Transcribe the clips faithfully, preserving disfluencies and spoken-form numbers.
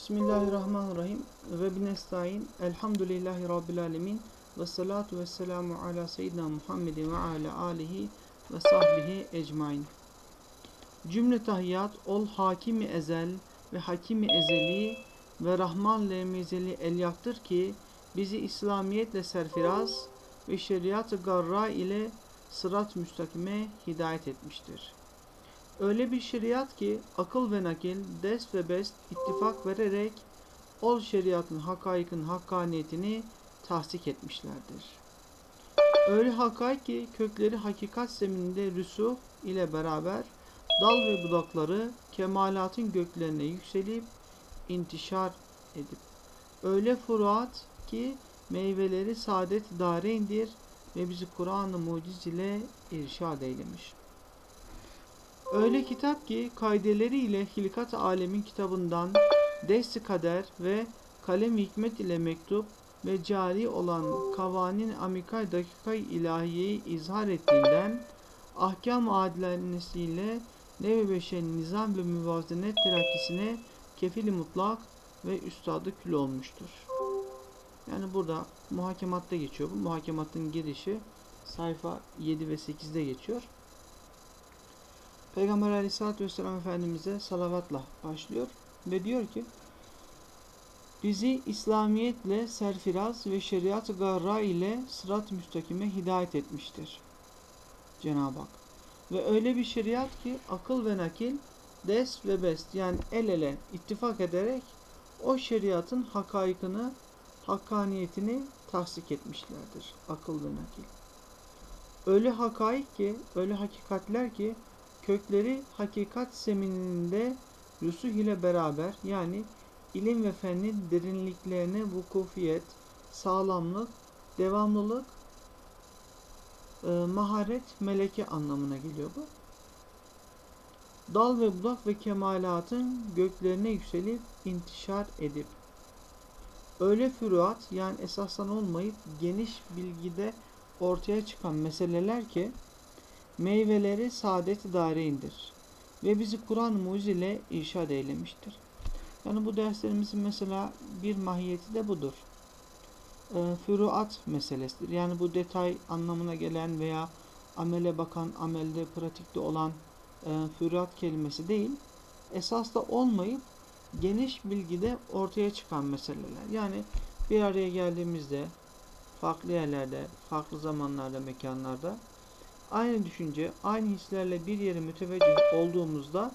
Bismillahirrahmanirrahim. Ve binestaîn. Elhamdülillahi Rabbil alemin. Ve salatu ve selamu ala seyyidina Muhammedin ve ala alihi ve sahbihi ecmain. Cümle tahiyyat ol hakimi ezel ve hakimi ezeli ve rahman lemizeli el yaktır ki bizi İslamiyetle serfiraz ve şeriat-ı garra ile sırat müstakime hidayet etmiştir. Öyle bir şeriat ki akıl ve nakil, dest ve best ittifak vererek ol şeriatın hakaikın hakkaniyetini tahsik etmişlerdir. Öyle hakaik ki kökleri hakikat zemininde rüsuh ile beraber dal ve budakları kemalatın göklerine yükselip intişar edip öyle furuat ki meyveleri saadet dareindir ve bizi Kur'an-ı muciz ile irşad eylemiş. Öyle kitap ki kaideleriyle hilkat alemin kitabından dest-i kader ve kalem hikmet ile mektup ve cari olan kavanin amikay dakikay ilahiyeyi izhar ettiğinden ahkam-ı adilanesiyle nev-i beşerin nizam ve müvazenet terakkisine kefil-i mutlak ve üstadı kül olmuştur. Yani burada muhakematta geçiyor bu. Muhakematın girişi sayfa yedi ve sekizde geçiyor. Peygamber Aleyhisselatü Vesselam Efendimiz'e salavatla başlıyor ve diyor ki bizi İslamiyetle serfiraz ve şeriat-ı garra ile sırat-ı müstakime hidayet etmiştir Cenab-ı Hak. Ve öyle bir şeriat ki akıl ve nakil, dest ve best yani el ele ittifak ederek o şeriatın hakaikını, hakkaniyetini tahsik etmişlerdir. Akıl ve nakil. Öyle hakaik ki, öyle hakikatler ki kökleri hakikat zemininde rusuh ile beraber yani ilim ve fennin derinliklerine vukufiyet, sağlamlık, devamlılık, e, maharet, meleke anlamına geliyor bu. Dal ve budak ve kemalatın göklerine yükselip intişar edip öyle füruat yani esasdan olmayıp geniş bilgide ortaya çıkan meseleler ki meyveleri saadet-i dareindir ve bizi Kur'an-ı muciz ile irşad eylemiştir. Yani bu derslerimizin mesela bir mahiyeti de budur. E, füruat meselesidir. Yani bu detay anlamına gelen veya amele bakan, amelde, pratikte olan e, füruat kelimesi değil, esas da olmayıp geniş bilgide ortaya çıkan meseleler. Yani bir araya geldiğimizde farklı yerlerde, farklı zamanlarda, mekanlarda aynı düşünce, aynı hislerle bir yere müteveccih olduğumuzda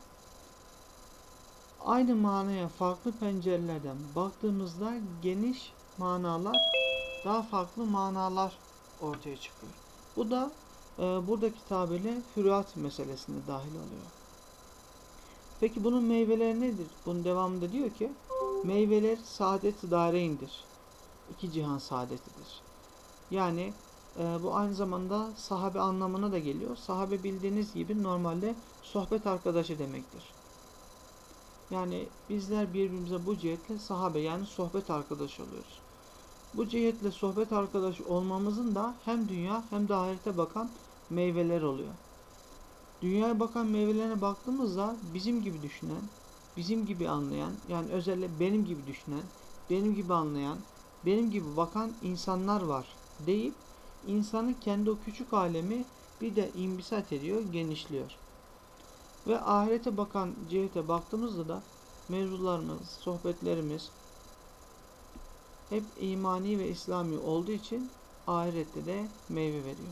aynı manaya farklı pencerelerden baktığımızda geniş manalar, daha farklı manalar ortaya çıkıyor. Bu da e, buradaki tabirle füruat meselesine dahil oluyor. Peki bunun meyveleri nedir? Bunun devamında diyor ki meyveler saadet-i dareindir. İki cihan saadetidir. Yani e, bu aynı zamanda sahabe anlamına da geliyor. Sahabe bildiğiniz gibi normalde sohbet arkadaşı demektir. Yani bizler birbirimize bu cihetle sahabe yani sohbet arkadaşı oluyoruz. Bu cihetle sohbet arkadaşı olmamızın da hem dünya hem de ahirete bakan meyveler oluyor. Dünyaya bakan meyvelerine baktığımızda bizim gibi düşünen, bizim gibi anlayan, yani özellikle benim gibi düşünen, benim gibi anlayan, benim gibi bakan insanlar var deyip insanın kendi o küçük alemi bir de imbisat ediyor, genişliyor. Ve ahirete bakan cihete baktığımızda da mevzularımız, sohbetlerimiz hep imani ve İslami olduğu için ahirette de meyve veriyor.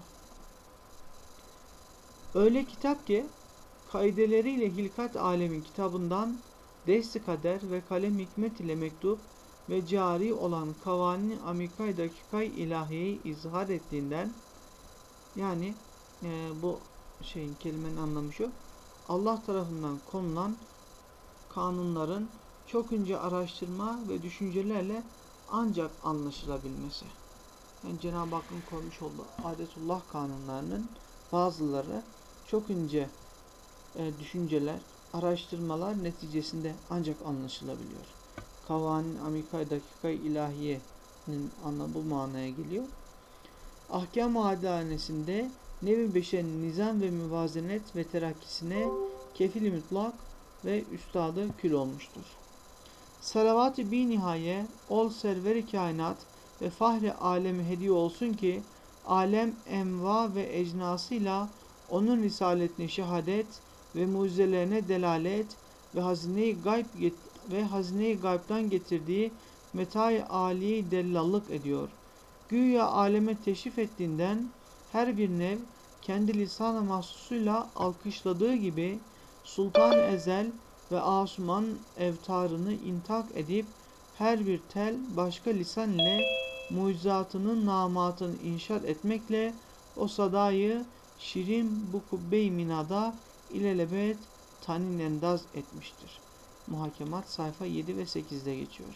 Öyle kitap ki kaideleriyle hilkat alemin kitabından dest-i kader ve kalem hikmet ile mektup ve cari olan kavanin amikay dakikay ilahiyeyi izhar ettiğinden yani e, bu şeyin kelimenin anlamı şu Allah tarafından konulan kanunların çok ince araştırma ve düşüncelerle ancak anlaşılabilmesi. Yani Cenab-ı Hakk'ın koymuş olduğu adetullah kanunlarının bazıları çok ince e, düşünceler, araştırmalar neticesinde ancak anlaşılabiliyor. Kavanin amikay dakikay ilahiyenin anlamı bu manaya geliyor. Ahkam-ı adilanesinde nev-i beşerin nizam ve müvazenet ve terakkisine kefil-i mutlak ve üstadı kül olmuştur. Salavat-ı bi nihaye ol server-i kainat ve fahri alemi hediye olsun ki alem enva ve ecnasıyla onun risaletine şehadet ve mucizelerine delalet ve hazine-i gayb ve hazine-i gayb'dan getirdiği metai âli dellallık ediyor. Güya aleme teşrif ettiğinden her bir nev kendi lisan-ı mahsusuyla alkışladığı gibi Sultan-ı Ezel ve Asuman evtarını intak edip her bir tel başka lisan ile mucizatının namatını inşaat etmekle o sadayı şirin bu kubbe-i minada ilelebet tanin endaz etmiştir. Muhakemat sayfa yedi ve sekizde geçiyor.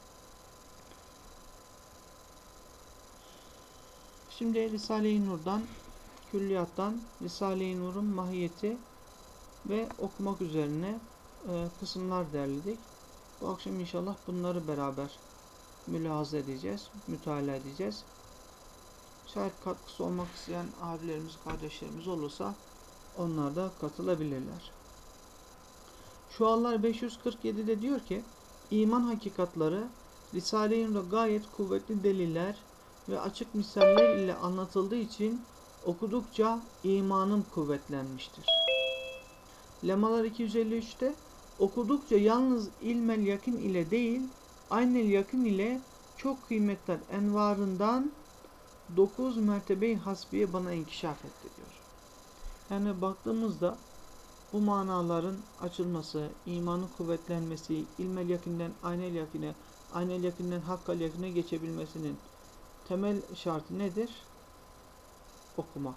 Şimdi Risale-i Nur'dan, külliyattan Risale-i Nur'un mahiyeti ve okumak üzerine e, kısımlar derledik. Bu akşam inşallah bunları beraber mülahaza edeceğiz, mütalaa edeceğiz. Şayet katkısı olmak isteyen abilerimiz, kardeşlerimiz olursa onlar da katılabilirler. Şuallar beş yüz kırk yedi'de diyor ki, iman hakikatları Risale-i Nur'da gayet kuvvetli deliller ve açık misaller ile anlatıldığı için okudukça imanım kuvvetlenmiştir. Lemalar iki yüz elli üç'te okudukça yalnız ilmel yakın ile değil, aynel yakın ile çok kıymetli envarından dokuz mertebe-i hasbiye bana inkişaf etti diyor. Yani baktığımızda bu manaların açılması, imanın kuvvetlenmesi, ilmel yakından aynel yakine, aynel yakından hakkal yakine geçebilmesinin temel şartı nedir? Okumak.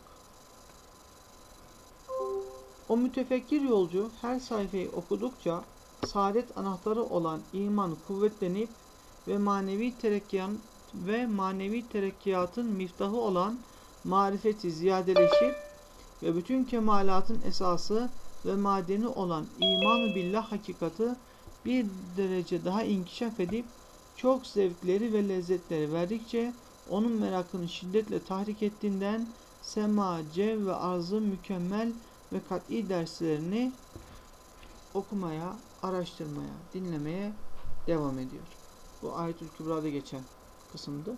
O mütefekkir yolcu her sayfayı okudukça saadet anahtarı olan iman kuvvetlenip ve manevi terekkiyat ve manevi terekkiyatın miftahı olan marifeti ziyadeleşip ve bütün kemalatın esası ve madeni olan iman-ı billah hakikati bir derece daha inkişaf edip çok zevkleri ve lezzetleri verdikçe onun merakını şiddetle tahrik ettiğinden sema, cev ve arzı mükemmel ve kat'i derslerini okumaya, araştırmaya, dinlemeye devam ediyor. Bu Ayetül Kübra'da geçen kısımdı.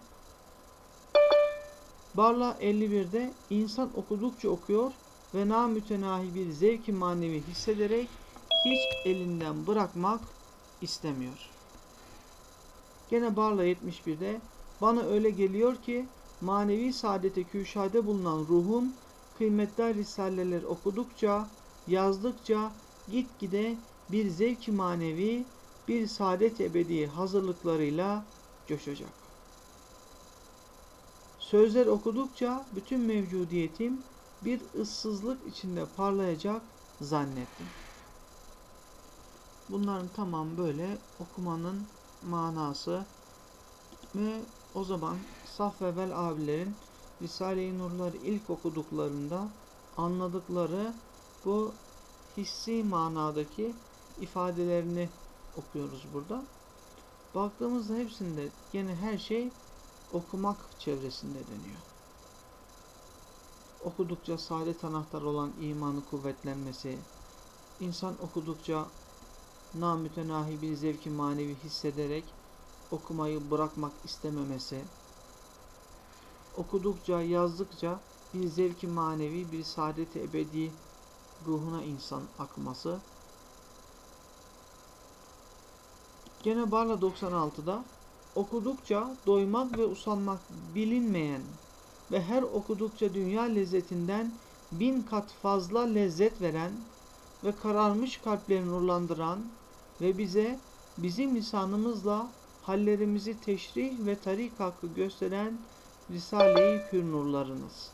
Barla elli bir'de insan okudukça okuyor ve namütenahi bir zevk-i manevi hissederek hiç elinden bırakmak istemiyor. Gene Barla yetmiş bir'de bana öyle geliyor ki manevi saadete küşade bulunan ruhum kıymetli risaleler okudukça, yazdıkça gitgide bir zevk-i manevi, bir saadet ebedi hazırlıklarıyla coşacak. Sözler okudukça bütün mevcudiyetim bir ıssızlık içinde parlayacak zannettim. Bunların tamam böyle okumanın manası ve o zaman saf ve evvel abilerin Risale-i Nur'ları ilk okuduklarında anladıkları bu hissi manadaki ifadelerini okuyoruz burada. Baktığımızda hepsinde yine her şey okumak çevresinde dönüyor. Okudukça saadet anahtarı olan imanı kuvvetlenmesi, insan okudukça namütenahi bir zevk-i manevi hissederek okumayı bırakmak istememesi, okudukça, yazdıkça bir zevk-i manevi, bir saadet-i ebedi ruhuna insan akması. Gene Barla doksan altı'da okudukça doymak ve usanmak bilinmeyen ve her okudukça dünya lezzetinden bin kat fazla lezzet veren ve kararmış kalpleri nurlandıran ve bize bizim lisanımızla hallerimizi teşrih ve tarik hakkı gösteren Risale-i Pür nurlarınız.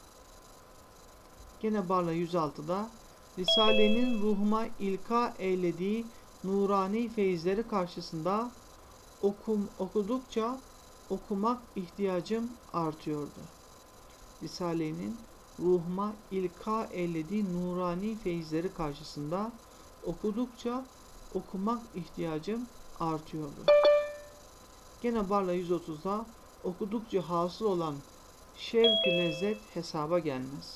Gene Barla yüz altı'da Risale'nin ruhuma ilka eylediği nurani feyizleri karşısında okum, okudukça okumak ihtiyacım artıyordu. Risale'nin ruhuma ilka eylediği nurani feyizleri karşısında okudukça okumak ihtiyacım artıyordu. Gene Barla yüz otuz'da okudukça hasıl olan şevk-i lezzet hesaba gelmez.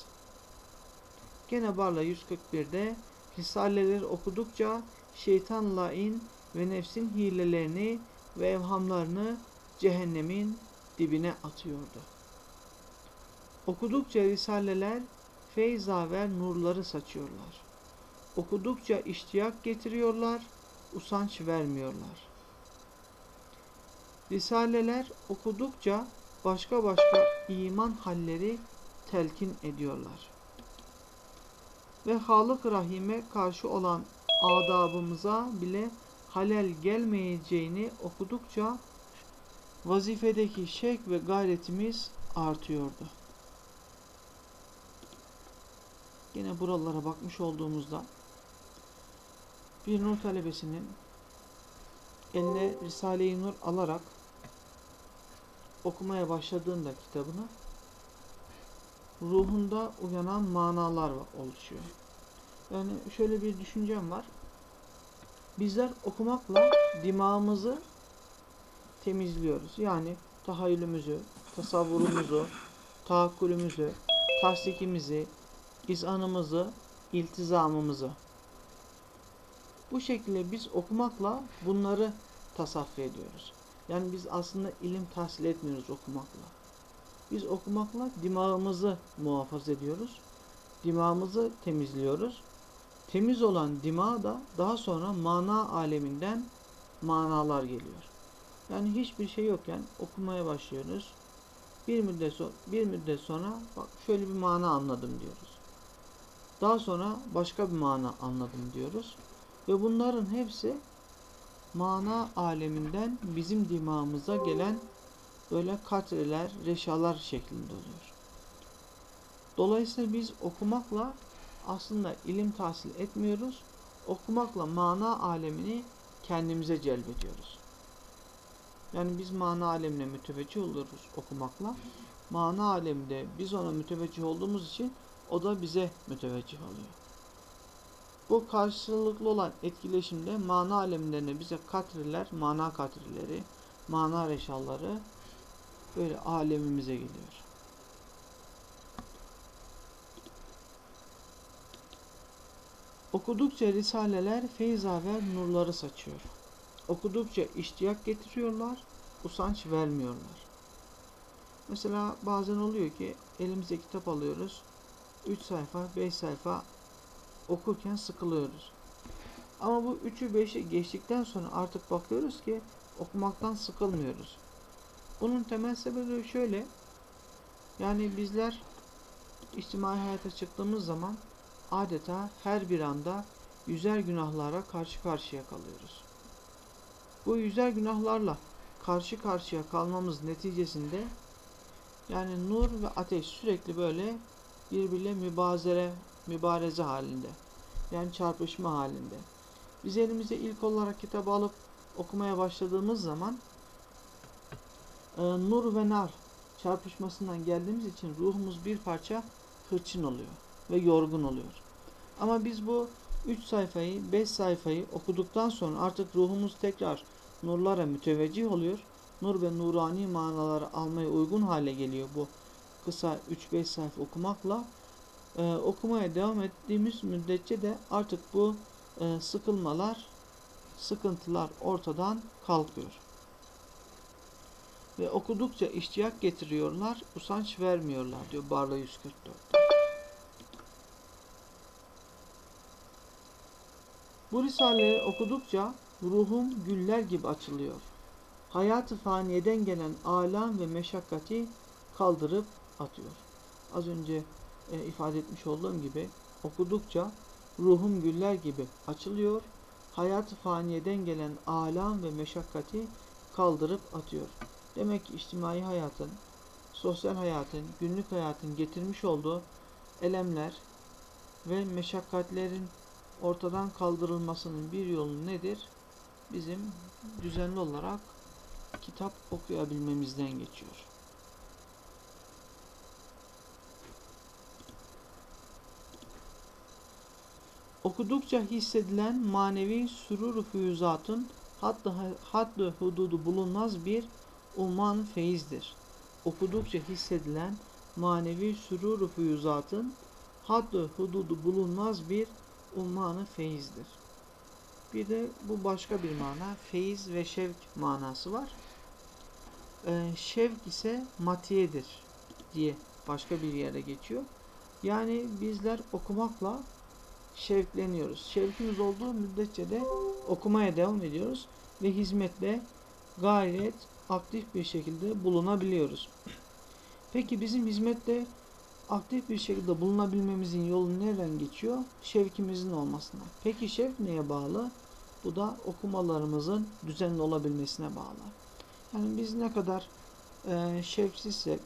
Gene Barla yüz kırk bir'de Risaleleri okudukça şeytan lain ve nefsin hilelerini ve evhamlarını cehennemin dibine atıyordu. Okudukça risaleler feyza ve nurları saçıyorlar. Okudukça iştiyak getiriyorlar, usanç vermiyorlar. Risaleler okudukça başka başka iman halleri telkin ediyorlar. Ve Halık-ı Rahim'e karşı olan adabımıza bile halel gelmeyeceğini okudukça vazifedeki şevk ve gayretimiz artıyordu. Yine buralara bakmış olduğumuzda bir nur talebesinin eline Risale-i Nur alarak okumaya başladığında kitabını ruhunda uyanan manalar oluşuyor. Yani şöyle bir düşüncem var. Bizler okumakla dimağımızı temizliyoruz. Yani tahayyülümüzü, tasavvurumuzu, tahakkülümüzü, tasdikimizi, izanımızı, iltizamımızı. Bu şekilde biz okumakla bunları tasaffi ediyoruz. Yani biz aslında ilim tahsil etmiyoruz okumakla. Biz okumakla dimağımızı muhafaza ediyoruz. Dimağımızı temizliyoruz. Temiz olan dimağa da daha sonra mana aleminden manalar geliyor. Yani hiçbir şey yokken okumaya başlıyoruz. Bir müddet sonra, bir müddet sonra bak şöyle bir mana anladım diyoruz. Daha sonra başka bir mana anladım diyoruz. Ve bunların hepsi mana aleminden bizim dimağımıza gelen böyle katreler, reşalar şeklinde oluyor. Dolayısıyla biz okumakla aslında ilim tahsil etmiyoruz. Okumakla mana alemini kendimize celbediyoruz. Yani biz mana alemine müteveccih oluyoruz okumakla. Mana aleminde biz ona müteveccih olduğumuz için o da bize müteveccih oluyor. Bu karşılıklı olan etkileşimde mana alemlerine bize katreler, mana katreleri, mana reşalları böyle alemimize geliyor. Okudukça risaleler feyza ve nurları saçıyor. Okudukça iştiyak getiriyorlar, usanç vermiyorlar. Mesela bazen oluyor ki elimize kitap alıyoruz, üç sayfa, beş sayfa okurken sıkılıyoruz. Ama bu üçü beşi geçtikten sonra artık bakıyoruz ki okumaktan sıkılmıyoruz. Bunun temel sebebi şöyle, yani bizler içtimai hayata çıktığımız zaman adeta her bir anda yüzer günahlara karşı karşıya kalıyoruz. Bu yüzer günahlarla karşı karşıya kalmamız neticesinde yani nur ve ateş sürekli böyle birbiriyle mübazere, mübareze halinde. Yani çarpışma halinde. Biz elimize ilk olarak kitabı alıp okumaya başladığımız zaman e, nur ve nar çarpışmasından geldiğimiz için ruhumuz bir parça hırçın oluyor ve yorgun oluyor. Ama biz bu üç sayfayı, beş sayfayı okuduktan sonra artık ruhumuz tekrar nurlara müteveccih oluyor. Nur ve nurani manaları almaya uygun hale geliyor bu kısa üç beş sayfa okumakla. Ee, okumaya devam ettiğimiz müddetçe de artık bu e, sıkılmalar, sıkıntılar ortadan kalkıyor. Ve okudukça iştiyak getiriyorlar, usanç vermiyorlar diyor Barla yüz kırk dört'te. Bu risaleleri okudukça ruhum güller gibi açılıyor. Hayat-ı faniyeden gelen alam ve meşakkati kaldırıp atıyor. Az önce e, ifade etmiş olduğum gibi okudukça ruhum güller gibi açılıyor. Hayat-ı faniyeden gelen alam ve meşakkati kaldırıp atıyor. Demek ki içtimai hayatın, sosyal hayatın, günlük hayatın getirmiş olduğu elemler ve meşakkatlerin ortadan kaldırılmasının bir yolu nedir? Bizim düzenli olarak kitap okuyabilmemizden geçiyor. Okudukça hissedilen manevi sürur füyüzatın hatta haddi hududu bulunmaz bir uman feyizdir. Okudukça hissedilen manevi sürur füyüzatın haddi hududu bulunmaz bir ummanı feyizdir. Bir de bu başka bir mana. Feyiz ve şevk manası var. Ee, şevk ise matiyedir diye başka bir yere geçiyor. Yani bizler okumakla şevkleniyoruz. Şevkimiz olduğu müddetçe de okumaya devam ediyoruz ve hizmetle gayet aktif bir şekilde bulunabiliyoruz. Peki bizim hizmette aktif bir şekilde bulunabilmemizin yolu nereden geçiyor? Şevkimizin olmasına. Peki şevk neye bağlı? Bu da okumalarımızın düzenli olabilmesine bağlı. Yani biz ne kadar e, şevksizsek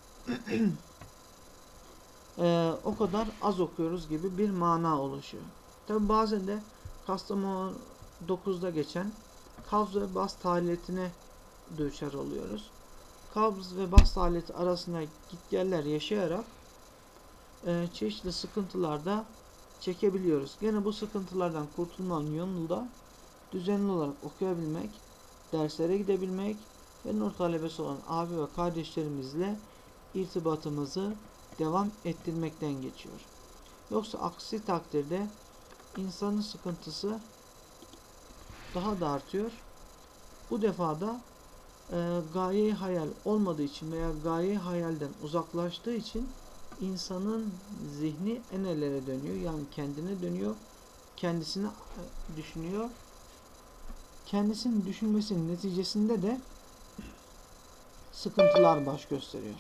e, o kadar az okuyoruz gibi bir mana oluşuyor. Tabi bazen de Kastamonu dokuzda geçen kabz ve bast tahaletine düşer oluyoruz. Kabz ve bast tahaleti arasında gitgeller yaşayarak e, çeşitli sıkıntılarda çekebiliyoruz. Gene bu sıkıntılardan kurtulmanın yolu da düzenli olarak okuyabilmek, derslere gidebilmek ve nur talebesi olan abi ve kardeşlerimizle irtibatımızı devam ettirmekten geçiyor. Yoksa aksi takdirde insanın sıkıntısı daha da artıyor. Bu defada e, gaye-i hayal olmadığı için veya gaye-i hayalden uzaklaştığı için insanın zihni enelere dönüyor. Yani kendine dönüyor. Kendisini düşünüyor. Kendisini düşünmesinin neticesinde de sıkıntılar baş gösteriyor.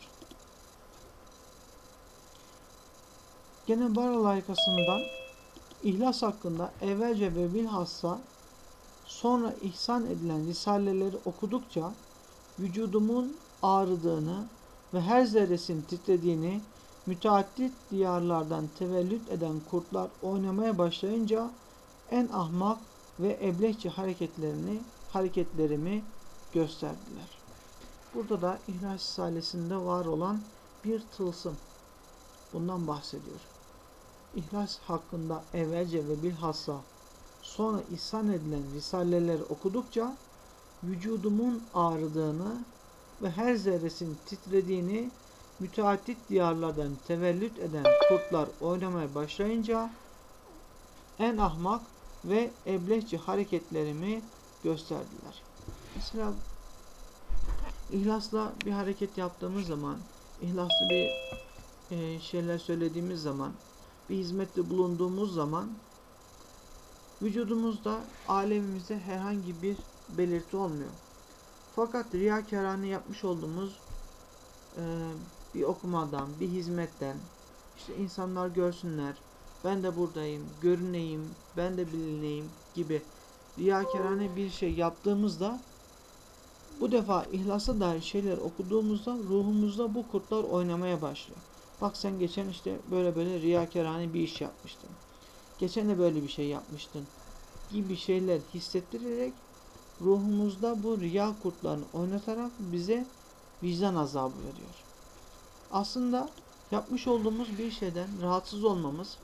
Gene Bara layıkasından İhlas hakkında evvelce ve bilhassa sonra ihsan edilen risaleleri okudukça vücudumun ağrıdığını ve her zerresinin titrediğini, müteaddit diyarlardan tevellüt eden kurtlar oynamaya başlayınca en ahmak ve eblehçe hareketlerini hareketlerimi gösterdiler. Burada da İhlas Risalesi'nde var olan bir tılsım. Bundan bahsediyor. İhlas hakkında evvelce ve bilhassa sonra ihsan edilen risaleleri okudukça vücudumun ağrıdığını ve her zerresinin titrediğini, müteaddit diyarlardan tevellüt eden kurtlar oynamaya başlayınca en ahmak ve eblehçe hareketlerimi gösterdiler. Mesela İhlasla bir hareket yaptığımız zaman, ihlaslı bir e, şeyler söylediğimiz zaman, bir hizmette bulunduğumuz zaman vücudumuzda, alemimizde herhangi bir belirti olmuyor. Fakat riyakarane yapmış olduğumuz e, bir okumadan, bir hizmetten, işte insanlar görsünler, ben de buradayım, görüneyim, ben de bilineyim gibi riyakarane bir şey yaptığımızda bu defa ihlasa dair şeyler okuduğumuzda ruhumuzda bu kurtlar oynamaya başlıyor. Bak sen geçen işte böyle böyle riyakarane bir iş yapmıştın. Geçen de böyle bir şey yapmıştın gibi şeyler hissettirerek ruhumuzda bu riya kurtlarını oynatarak bize vicdan azabı veriyor. Aslında yapmış olduğumuz bir şeyden rahatsız olmamız,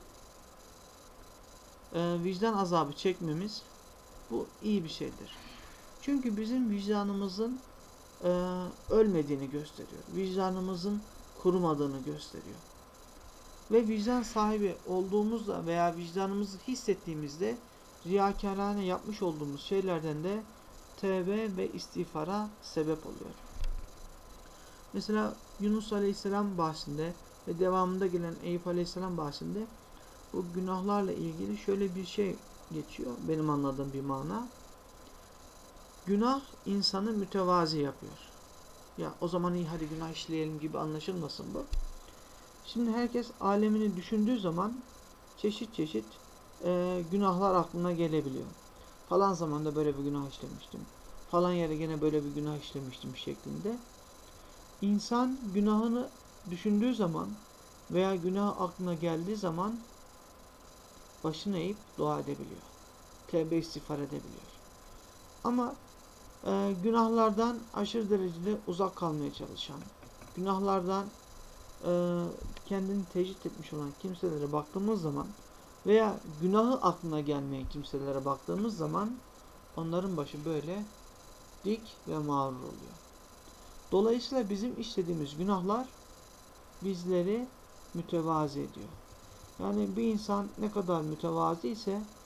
vicdan azabı çekmemiz bu iyi bir şeydir. Çünkü bizim vicdanımızın e, ölmediğini gösteriyor. Vicdanımızın kurumadığını gösteriyor. Ve vicdan sahibi olduğumuzda veya vicdanımızı hissettiğimizde riyakarane yapmış olduğumuz şeylerden de tevbe ve istiğfara sebep oluyor. Mesela Yunus Aleyhisselam bahsinde ve devamında gelen Eyüp Aleyhisselam bahsinde bu günahlarla ilgili şöyle bir şey geçiyor. Benim anladığım bir mana. Günah insanı mütevazi yapıyor. Ya o zaman iyi hadi günah işleyelim gibi anlaşılmasın bu. Şimdi herkes alemini düşündüğü zaman çeşit çeşit e, günahlar aklına gelebiliyor. Falan zamanda böyle bir günah işlemiştim. Falan yere gene böyle bir günah işlemiştim şeklinde. İnsan günahını düşündüğü zaman veya günah aklına geldiği zaman başını eğip dua edebiliyor. Tevbe istiğfar edebiliyor. Ama e, günahlardan aşırı derecede uzak kalmaya çalışan, günahlardan e, kendini tecrit etmiş olan kimselere baktığımız zaman veya günahı aklına gelmeyen kimselere baktığımız zaman onların başı böyle dik ve mağrur oluyor. Dolayısıyla bizim işlediğimiz günahlar bizleri mütevazi ediyor. Yani bir insan ne kadar mütevazi ise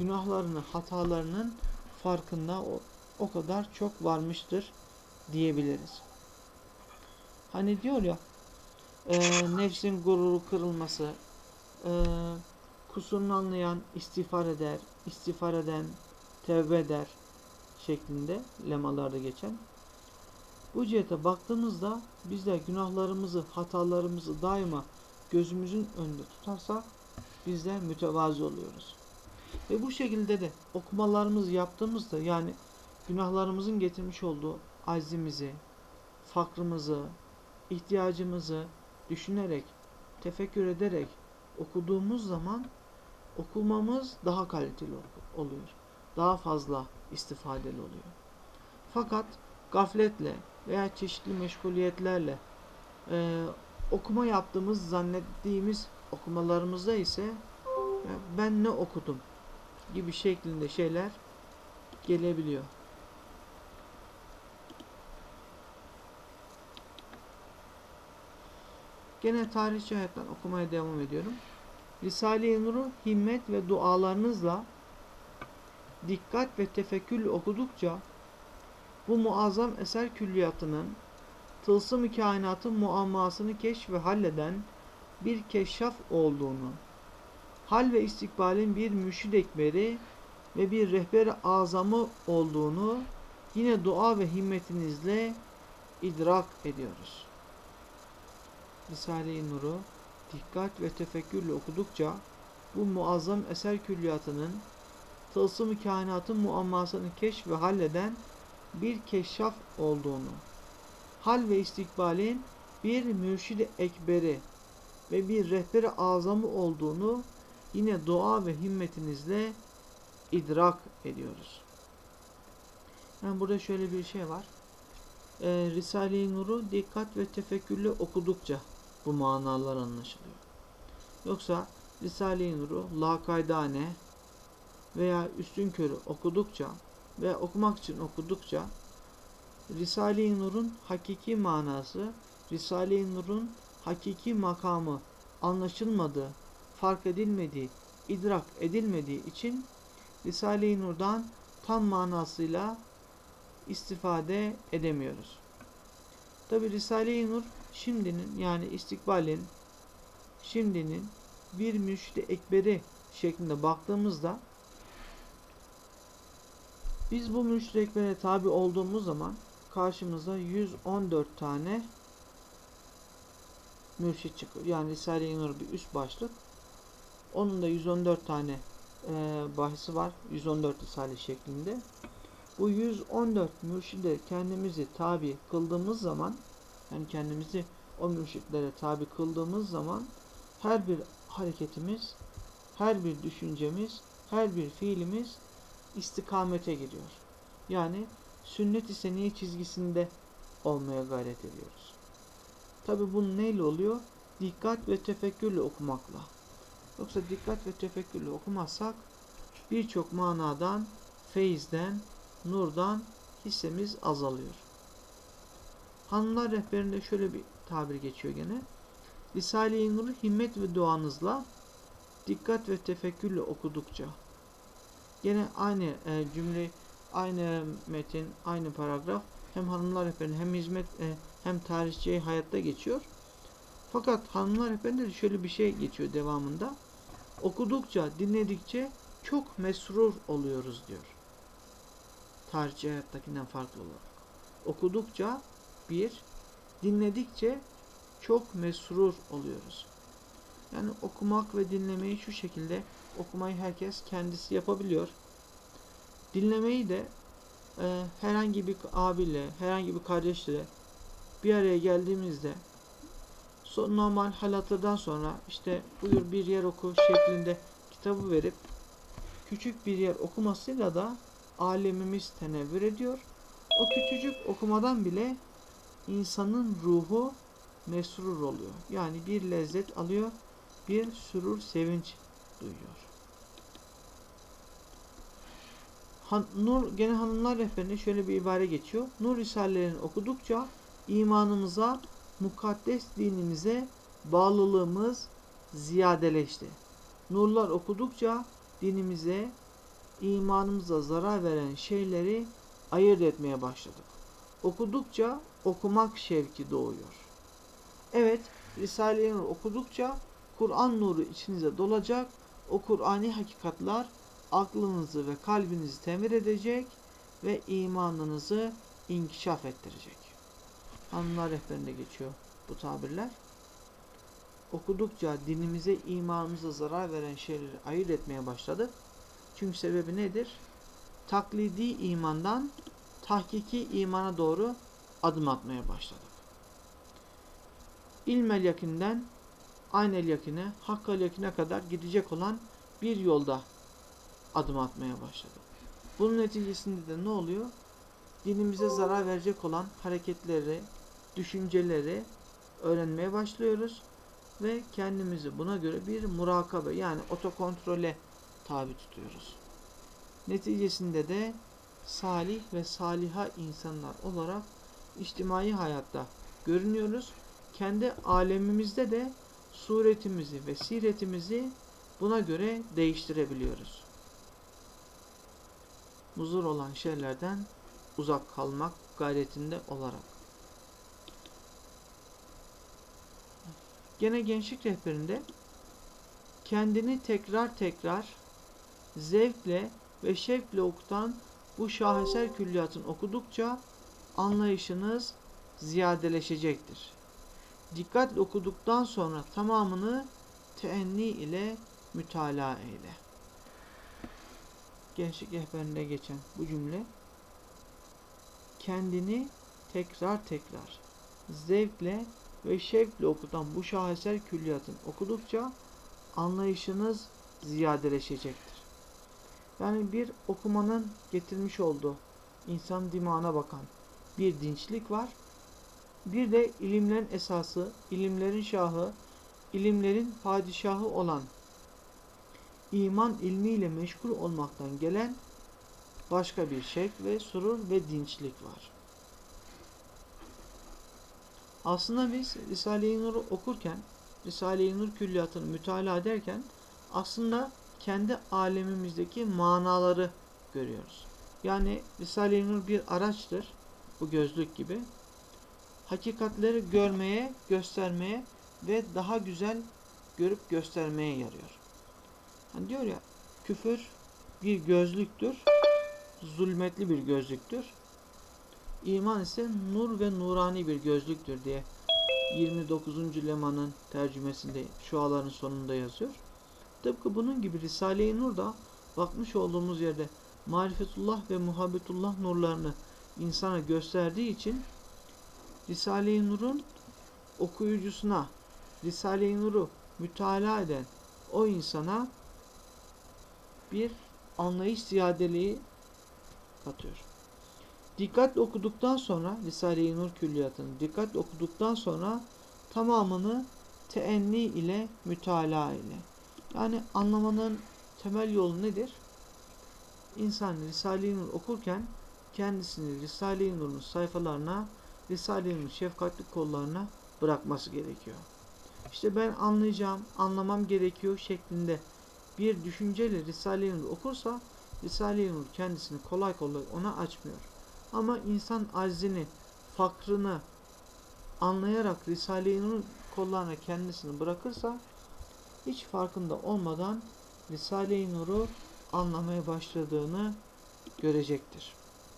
günahlarını, hatalarının farkında o, o kadar çok varmıştır diyebiliriz. Hani diyor ya, e, nefsin gururu kırılması, e, kusurunu anlayan istiğfar eder, istiğfar eden tevbe eder şeklinde lemalarda geçen. Bu cihete baktığımızda bizler günahlarımızı, hatalarımızı daima gözümüzün önünde tutarsak bizler mütevazi oluyoruz. Ve bu şekilde de okumalarımızı yaptığımızda, yani günahlarımızın getirmiş olduğu aczimizi, fakrımızı, ihtiyacımızı düşünerek, tefekkür ederek okuduğumuz zaman okumamız daha kaliteli oluyor. Daha fazla istifadeli oluyor. Fakat gafletle veya çeşitli meşguliyetlerle e, okuma yaptığımız, zannettiğimiz okumalarımızda ise ben ne okudum gibi şeklinde şeyler gelebiliyor. Gene tarihçi hayattan okumaya devam ediyorum. Risale-i Nur'u himmet ve dualarınızla dikkat ve tefekkürle okudukça bu muazzam eser külliyatının tılsım-ı kainatın muammasını keşf ve halleden bir keşşaf olduğunu, hal ve istikbalin bir mürşid ekberi ve bir rehber-i azamı olduğunu yine dua ve himmetinizle idrak ediyoruz. Risale-i Nur'u dikkat ve tefekkürle okudukça bu muazzam eser külliyatının tılsım-ı kainatın muammasını keşf ve halleden bir keşşaf olduğunu, hal ve istikbalin bir mürşid-i ekberi ve bir rehber-i azamı olduğunu yine dua ve himmetinizle idrak ediyoruz. Yani burada şöyle bir şey var. Ee, Risale-i Nur'u dikkat ve tefekkürle okudukça bu manalar anlaşılıyor. Yoksa Risale-i Nur'u lakaydane veya üstünkörü okudukça ve okumak için okudukça Risale-i Nur'un hakiki manası, Risale-i Nur'un hakiki makamı anlaşılmadığı, fark edilmediği, idrak edilmediği için Risale-i Nur'dan tam manasıyla istifade edemiyoruz. Tabi Risale-i Nur şimdinin, yani istikbalin, şimdinin bir mürşid-i ekberi şeklinde baktığımızda biz bu mürşid-i ekbere tabi olduğumuz zaman karşımıza yüz on dört tane mürşid çıkıyor. Yani Risale-i Nur bir üst başlık. Onun da yüz on dört tane e, bahsi var. yüz on dört risale şeklinde. Bu yüz on dört mürşide kendimizi tabi kıldığımız zaman, yani kendimizi o mürşitlere tabi kıldığımız zaman her bir hareketimiz, her bir düşüncemiz, her bir fiilimiz istikamete giriyor. Yani sünnet-i seniye çizgisinde olmaya gayret ediyoruz. Tabi bu neyle oluyor? Dikkat ve tefekkürle okumakla. Yoksa dikkat ve tefekkürle okumazsak birçok manadan, feyizden, nurdan hissemiz azalıyor. Hanımlar rehberinde şöyle bir tabir geçiyor gene. Risale-i Nur'u himmet ve duanızla dikkat ve tefekkürle okudukça. Gene aynı e, cümle, aynı metin, aynı paragraf hem hanımlar rehberinde hem hizmet e, hem tarihçi hayatta geçiyor. Fakat hanımlar rehberinde de şöyle bir şey geçiyor devamında. Okudukça, dinledikçe çok mesrur oluyoruz diyor. Tarihçi hayattakinden farklı olarak. Okudukça bir, dinledikçe çok mesrur oluyoruz. Yani okumak ve dinlemeyi şu şekilde, okumayı herkes kendisi yapabiliyor. Dinlemeyi de e, herhangi bir abiyle, herhangi bir kardeşle bir araya geldiğimizde normal halatırdan sonra işte buyur bir yer oku şeklinde kitabı verip küçük bir yer okumasıyla da alemimiz tenevvür ediyor. O küçücük okumadan bile insanın ruhu mesrur oluyor. Yani bir lezzet alıyor, bir sürur, sevinç duyuyor. Han, Nur gene hanımlar rehberinde şöyle bir ibare geçiyor. Nur risalelerini okudukça imanımıza, mukaddes dinimize bağlılığımız ziyadeleşti. Nurlar okudukça dinimize, imanımıza zarar veren şeyleri ayırt etmeye başladık. Okudukça okumak şevki doğuyor. Evet, Risale-i Nur okudukça Kur'an nuru içinize dolacak. O Kur'ani hakikatler aklınızı ve kalbinizi temir edecek ve imanınızı inkişaf ettirecek. Hanımlar rehberinde geçiyor bu tabirler. Okudukça dinimize, imanımıza zarar veren şeyleri ayırt etmeye başladık. Çünkü sebebi nedir? Taklidi imandan tahkiki imana doğru adım atmaya başladık. İlmel yakinden aynel yakine, hakkal yakine kadar gidecek olan bir yolda adım atmaya başladık. Bunun neticesinde de ne oluyor? Dinimize zarar verecek olan hareketleri, düşünceleri öğrenmeye başlıyoruz ve kendimizi buna göre bir murakabe, yani otokontrole tabi tutuyoruz. Neticesinde de salih ve saliha insanlar olarak içtimai hayatta görünüyoruz. Kendi alemimizde de suretimizi ve siretimizi buna göre değiştirebiliyoruz. Muzur olan şeylerden uzak kalmak gayretinde olarak. Gene gençlik rehberinde kendini tekrar tekrar zevkle ve şevkle okutan bu şaheser külliyatın okudukça anlayışınız ziyadeleşecektir. Dikkatle okuduktan sonra tamamını teenni ile mütalaa eyle. Gençlik rehberinde geçen bu cümle, kendini tekrar tekrar zevkle ve şevkle okutan bu şaheser külliyatın okudukça anlayışınız ziyadeleşecektir. Yani bir okumanın getirmiş olduğu insan dimağına bakan bir dinçlik var. Bir de ilimlerin esası, ilimlerin şahı, ilimlerin padişahı olan iman ilmiyle meşgul olmaktan gelen başka bir şevk ve surur ve dinçlik var. Aslında biz Risale-i Nur'u okurken, Risale-i Nur külliyatını mütalaa ederken aslında kendi alemimizdeki manaları görüyoruz. Yani Risale-i Nur bir araçtır, bu gözlük gibi. Hakikatleri görmeye, göstermeye ve daha güzel görüp göstermeye yarıyor. Hani diyor ya, küfür bir gözlüktür, zulmetli bir gözlüktür. İman ise nur ve nurani bir gözlüktür diye yirmi dokuzuncu lemanın tercümesinde şuaların sonunda yazıyor. Tıpkı bunun gibi Risale-i Nur da bakmış olduğumuz yerde marifetullah ve muhabbetullah nurlarını insana gösterdiği için Risale-i Nur'un okuyucusuna, Risale-i Nur'u mütalaa eden o insana bir anlayış ziyadeliği katıyor. Dikkatle okuduktan sonra Risale-i Nur külliyatını dikkatle okuduktan sonra tamamını teenni ile mütalaa ile. Yani anlamanın temel yolu nedir? İnsan Risale-i Nur okurken kendisini Risale-i Nur'un sayfalarına, Risale-i Nur şefkatli kollarına bırakması gerekiyor. İşte ben anlayacağım, anlamam gerekiyor şeklinde bir düşünceyle Risale-i Nur okursa Risale-i Nur kendisini kolay kolay ona açmıyor. Ama insan aczini, fakrını anlayarak Risale-i Nur kollarına kendisini bırakırsa hiç farkında olmadan Risale-i Nur'u anlamaya başladığını görecektir.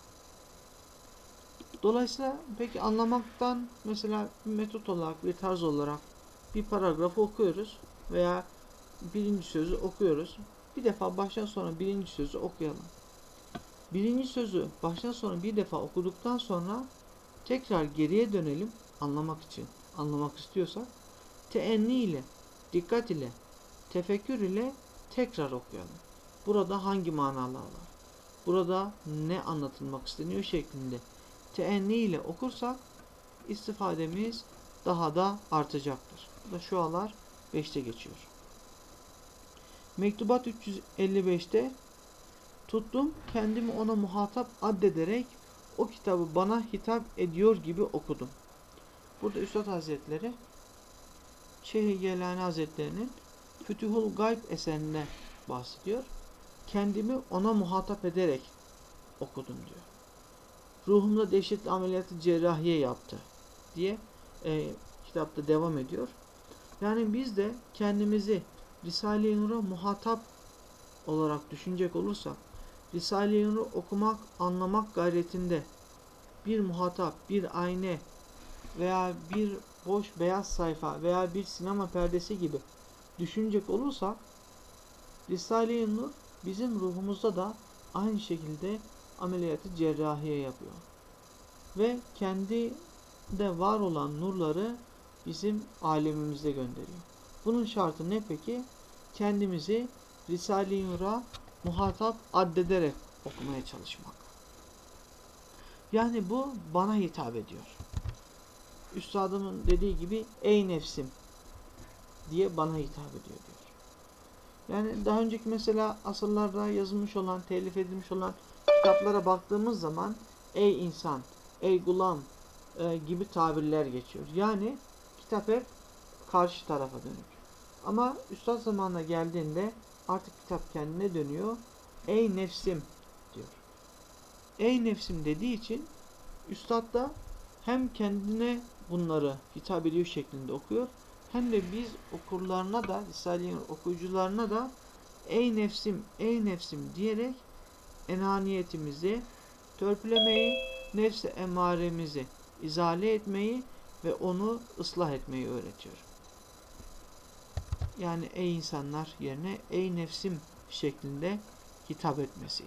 Dolayısıyla peki anlamaktan mesela bir metot olarak, bir tarz olarak bir paragrafı okuyoruz veya birinci sözü okuyoruz. Bir defa baştan sona birinci sözü okuyalım. Birinci sözü baştan sona bir defa okuduktan sonra tekrar geriye dönelim anlamak için. Anlamak istiyorsak teenni ile, dikkat ile, tefekkür ile tekrar okuyalım. Burada hangi manalar var? Burada ne anlatılmak isteniyor şeklinde teenni ile okursak istifademiz daha da artacaktır. Bu da şualar beşte geçiyor. Mektubat üç yüz elli beşte tuttum kendimi ona muhatap addederek o kitabı bana hitap ediyor gibi okudum. Burada Üstad Hazretleri Şeyh-i Gelani Hazretleri'nin Fütuhul Gayb eserine bahsediyor. kendimi ona muhatap ederek okudum diyor. Ruhumda dehşetli ameliyatı cerrahiye yaptı diye e, kitapta devam ediyor. Yani biz de kendimizi Risale-i Nur'a muhatap olarak düşünecek olursak, Risale-i Nur'u okumak, anlamak gayretinde bir muhatap, bir ayna veya bir boş beyaz sayfa veya bir sinema perdesi gibi düşünecek olursak, Risale-i Nur bizim ruhumuzda da aynı şekilde ameliyatı cerrahiye yapıyor. Ve kendi de var olan nurları bizim alemimize gönderiyor. Bunun şartı ne peki? Kendimizi Risale-i Nur'a muhatap addederek okumaya çalışmak. Yani bu bana hitap ediyor. Üstadımın dediği gibi ey nefsim diye bana hitap ediyor diyor. Yani daha önceki mesela asırlarda yazılmış olan, telif edilmiş olan kitaplara baktığımız zaman ey insan, ey gulam e, gibi tabirler geçiyor. Yani kitap hep karşı tarafa dönük. Ama Üstad zamanına geldiğinde artık kitap kendine dönüyor. Ey nefsim diyor. Ey nefsim dediği için Üstad da hem kendine bunları hitap ediyor şeklinde okuyor, hem de biz okurlarına da, Risale-i Nur okuyucularına da ey nefsim, ey nefsim diyerek enaniyetimizi törpülemeyi, nefs-i emaremizi izale etmeyi ve onu ıslah etmeyi öğretiyor. Yani ey insanlar yerine ey nefsim şeklinde hitap etmesiyle.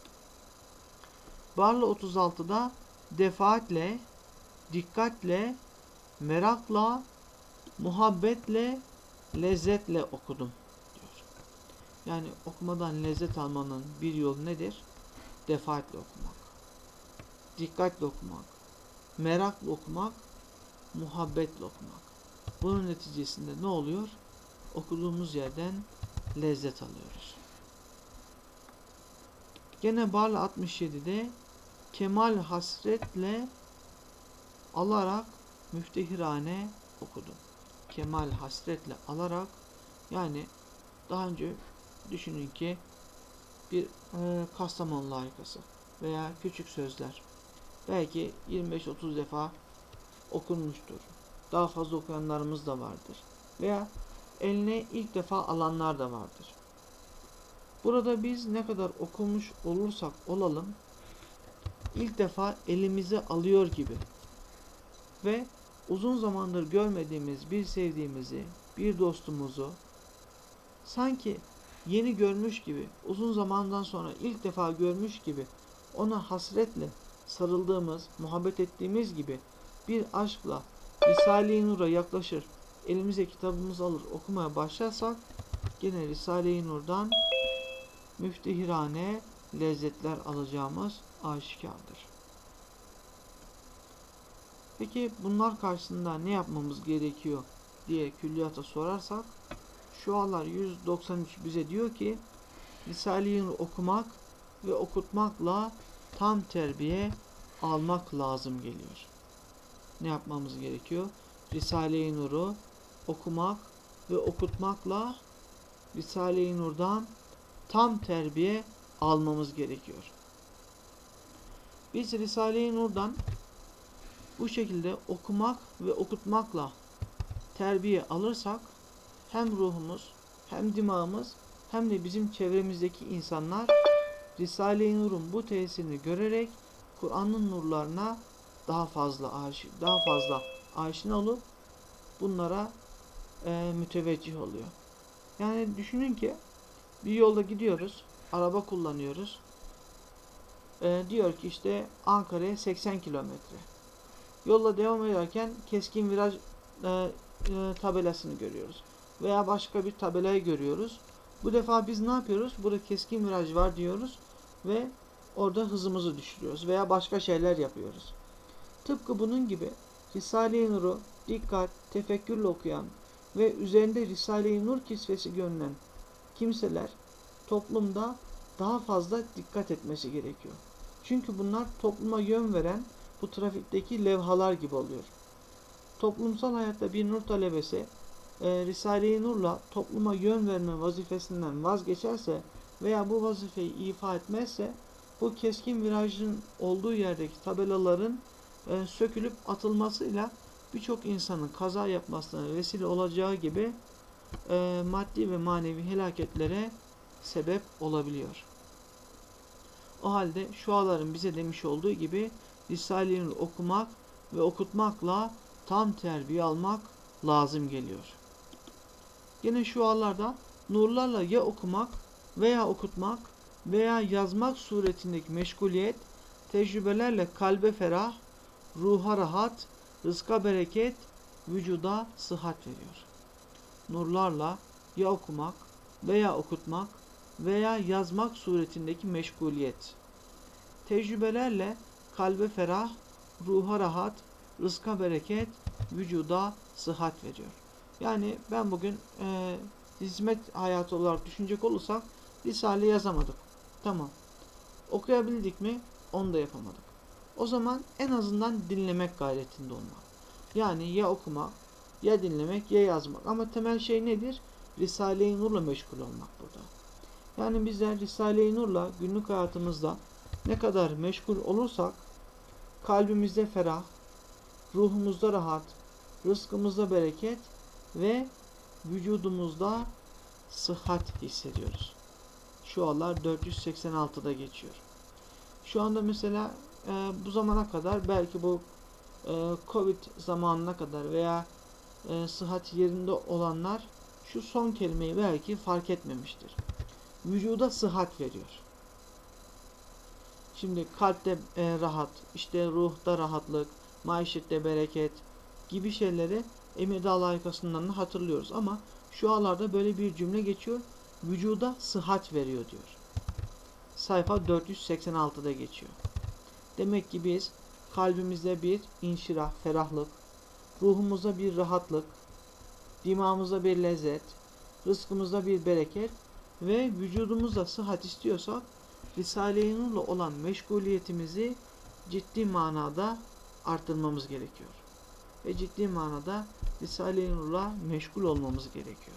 Barla otuz altıda defaatle, dikkatle, merakla, muhabbetle, lezzetle okudum diyor. Yani okumadan lezzet almanın bir yolu nedir? Defaatle okumak, dikkatle okumak, merakla okumak, muhabbetle okumak. Bunun neticesinde ne oluyor? Okuduğumuz yerden lezzet alıyoruz. Gene Barla altmış yedide kemal hasretle alarak müftehirane okudum. Kemal hasretle alarak, yani daha önce düşünün ki bir e, Kastamonu harikası veya küçük sözler belki yirmi beş otuz defa okunmuştur. Daha fazla okuyanlarımız da vardır. Veya eline ilk defa alanlar da vardır. Burada biz ne kadar okumuş olursak olalım, ilk defa elimize alıyor gibi ve uzun zamandır görmediğimiz bir sevdiğimizi, bir dostumuzu sanki yeni görmüş gibi, uzun zamandan sonra ilk defa görmüş gibi ona hasretle sarıldığımız, muhabbet ettiğimiz gibi bir aşkla Risale-i Nur'a yaklaşır, elimize kitabımızı alır, okumaya başlarsak gene Risale-i Nur'dan müftehirane lezzetler alacağımız aşikardır. Peki bunlar karşısında ne yapmamız gerekiyor diye külliyata sorarsak, Şualar yüz doksan üç bize diyor ki Risale-i Nur okumak ve okutmakla tam terbiye almak lazım geliyor. Ne yapmamız gerekiyor? Risale-i Nur'u okumak ve okutmakla Risale-i Nur'dan tam terbiye almamız gerekiyor. Biz Risale-i Nur'dan bu şekilde okumak ve okutmakla terbiye alırsak hem ruhumuz, hem dimağımız, hem de bizim çevremizdeki insanlar Risale-i Nur'un bu tesirini görerek Kur'an'ın nurlarına daha fazla aşık, daha fazla aşina olup bunlara e, müteveccih oluyor. Yani düşünün ki bir yolda gidiyoruz, araba kullanıyoruz. E, diyor ki işte Ankara'ya seksen kilometre. Yolla devam ederken keskin viraj e, e, tabelasını görüyoruz. Veya başka bir tabelayı görüyoruz. Bu defa biz ne yapıyoruz? Burada keskin viraj var diyoruz ve orada hızımızı düşürüyoruz veya başka şeyler yapıyoruz. Tıpkı bunun gibi Risale-i Nur'u dikkat, tefekkürle okuyan ve üzerinde Risale-i Nur kisvesi görünen kimseler toplumda daha fazla dikkat etmesi gerekiyor. Çünkü bunlar topluma yön veren bu trafikteki levhalar gibi oluyor. Toplumsal hayatta bir nur talebesi e, Risale-i Nur'la topluma yön verme vazifesinden vazgeçerse veya bu vazifeyi ifa etmezse bu keskin virajın olduğu yerdeki tabelaların e, sökülüp atılmasıyla birçok insanın kaza yapmasına vesile olacağı gibi e, maddi ve manevi helaketlere sebep olabiliyor. O halde şuaların bize demiş olduğu gibi Risale-i Nur okumak ve okutmakla tam terbiye almak lazım geliyor. Yine şualarda nurlarla ya okumak veya okutmak veya yazmak suretindeki meşguliyet, tecrübelerle kalbe ferah, ruha rahat, rızka bereket, vücuda sıhhat veriyor. Nurlarla ya okumak veya okutmak veya yazmak suretindeki meşguliyet, tecrübelerle kalbe ferah, ruha rahat, rızka bereket, vücuda sıhhat veriyor. Yani ben bugün e, hizmet hayatı olarak düşünecek olursak Risale yazamadık. Tamam. Okuyabildik mi? Onu da yapamadık. O zaman en azından dinlemek gayretinde olmak. Yani ya okumak, ya dinlemek, ya yazmak. Ama temel şey nedir? Risale-i Nur'la meşgul olmak burada. Yani bizler Risale-i Nur'la günlük hayatımızda ne kadar meşgul olursak kalbimizde ferah, ruhumuzda rahat, rızkımızda bereket ve vücudumuzda sıhhat hissediyoruz. Şualar dört yüz seksen altıda geçiyor. Şu anda mesela e, bu zamana kadar belki bu e, Covid zamanına kadar veya e, sıhhat yerinde olanlar şu son kelimeyi belki fark etmemiştir. Vücuda sıhhat veriyor. Şimdi kalpte e, rahat, işte ruhta rahatlık, maişette bereket gibi şeyleri Emir-i layıkasından hatırlıyoruz ama şu anlarda böyle bir cümle geçiyor. Vücuda sıhhat veriyor diyor. Sayfa dört yüz seksen altıda geçiyor. Demek ki biz kalbimizde bir inşirah, ferahlık, ruhumuzda bir rahatlık, dimağımızda bir lezzet, rızkımızda bir bereket ve vücudumuzda sıhhat istiyorsak Risale-i Nur'la olan meşguliyetimizi ciddi manada arttırmamız gerekiyor. Ve ciddi manada Risale-i Nur'la meşgul olmamız gerekiyor.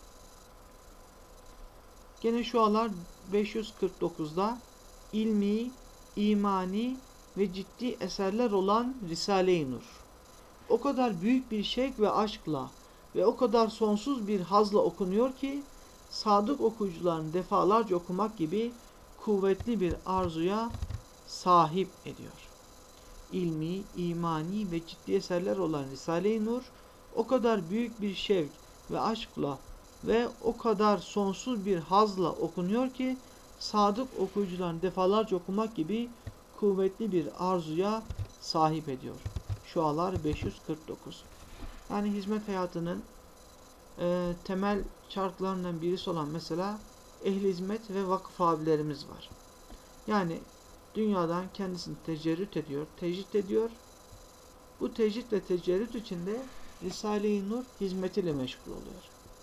Gene şualar beş yüz kırk dokuzda ilmi, imani ve ciddi eserler olan Risale-i Nur. O kadar büyük bir şevk ve aşkla ve o kadar sonsuz bir hazla okunuyor ki sadık okuyucuların defalarca okumak gibi kuvvetli bir arzuya sahip ediyor. İlmi, imani ve ciddi eserler olan Risale-i Nur o kadar büyük bir şevk ve aşkla ve o kadar sonsuz bir hazla okunuyor ki sadık okuyucuların defalarca okumak gibi kuvvetli bir arzuya sahip ediyor. Şualar beş yüz kırk dokuz. Yani hizmet hayatının e, temel çarklarından birisi olan mesela ehli hizmet ve vakıf abilerimiz var. Yani dünyadan kendisini tecerrüt ediyor, tecrit ediyor. Bu tecrit ve tecerrüt içinde Risale-i Nur hizmetiyle meşgul oluyor.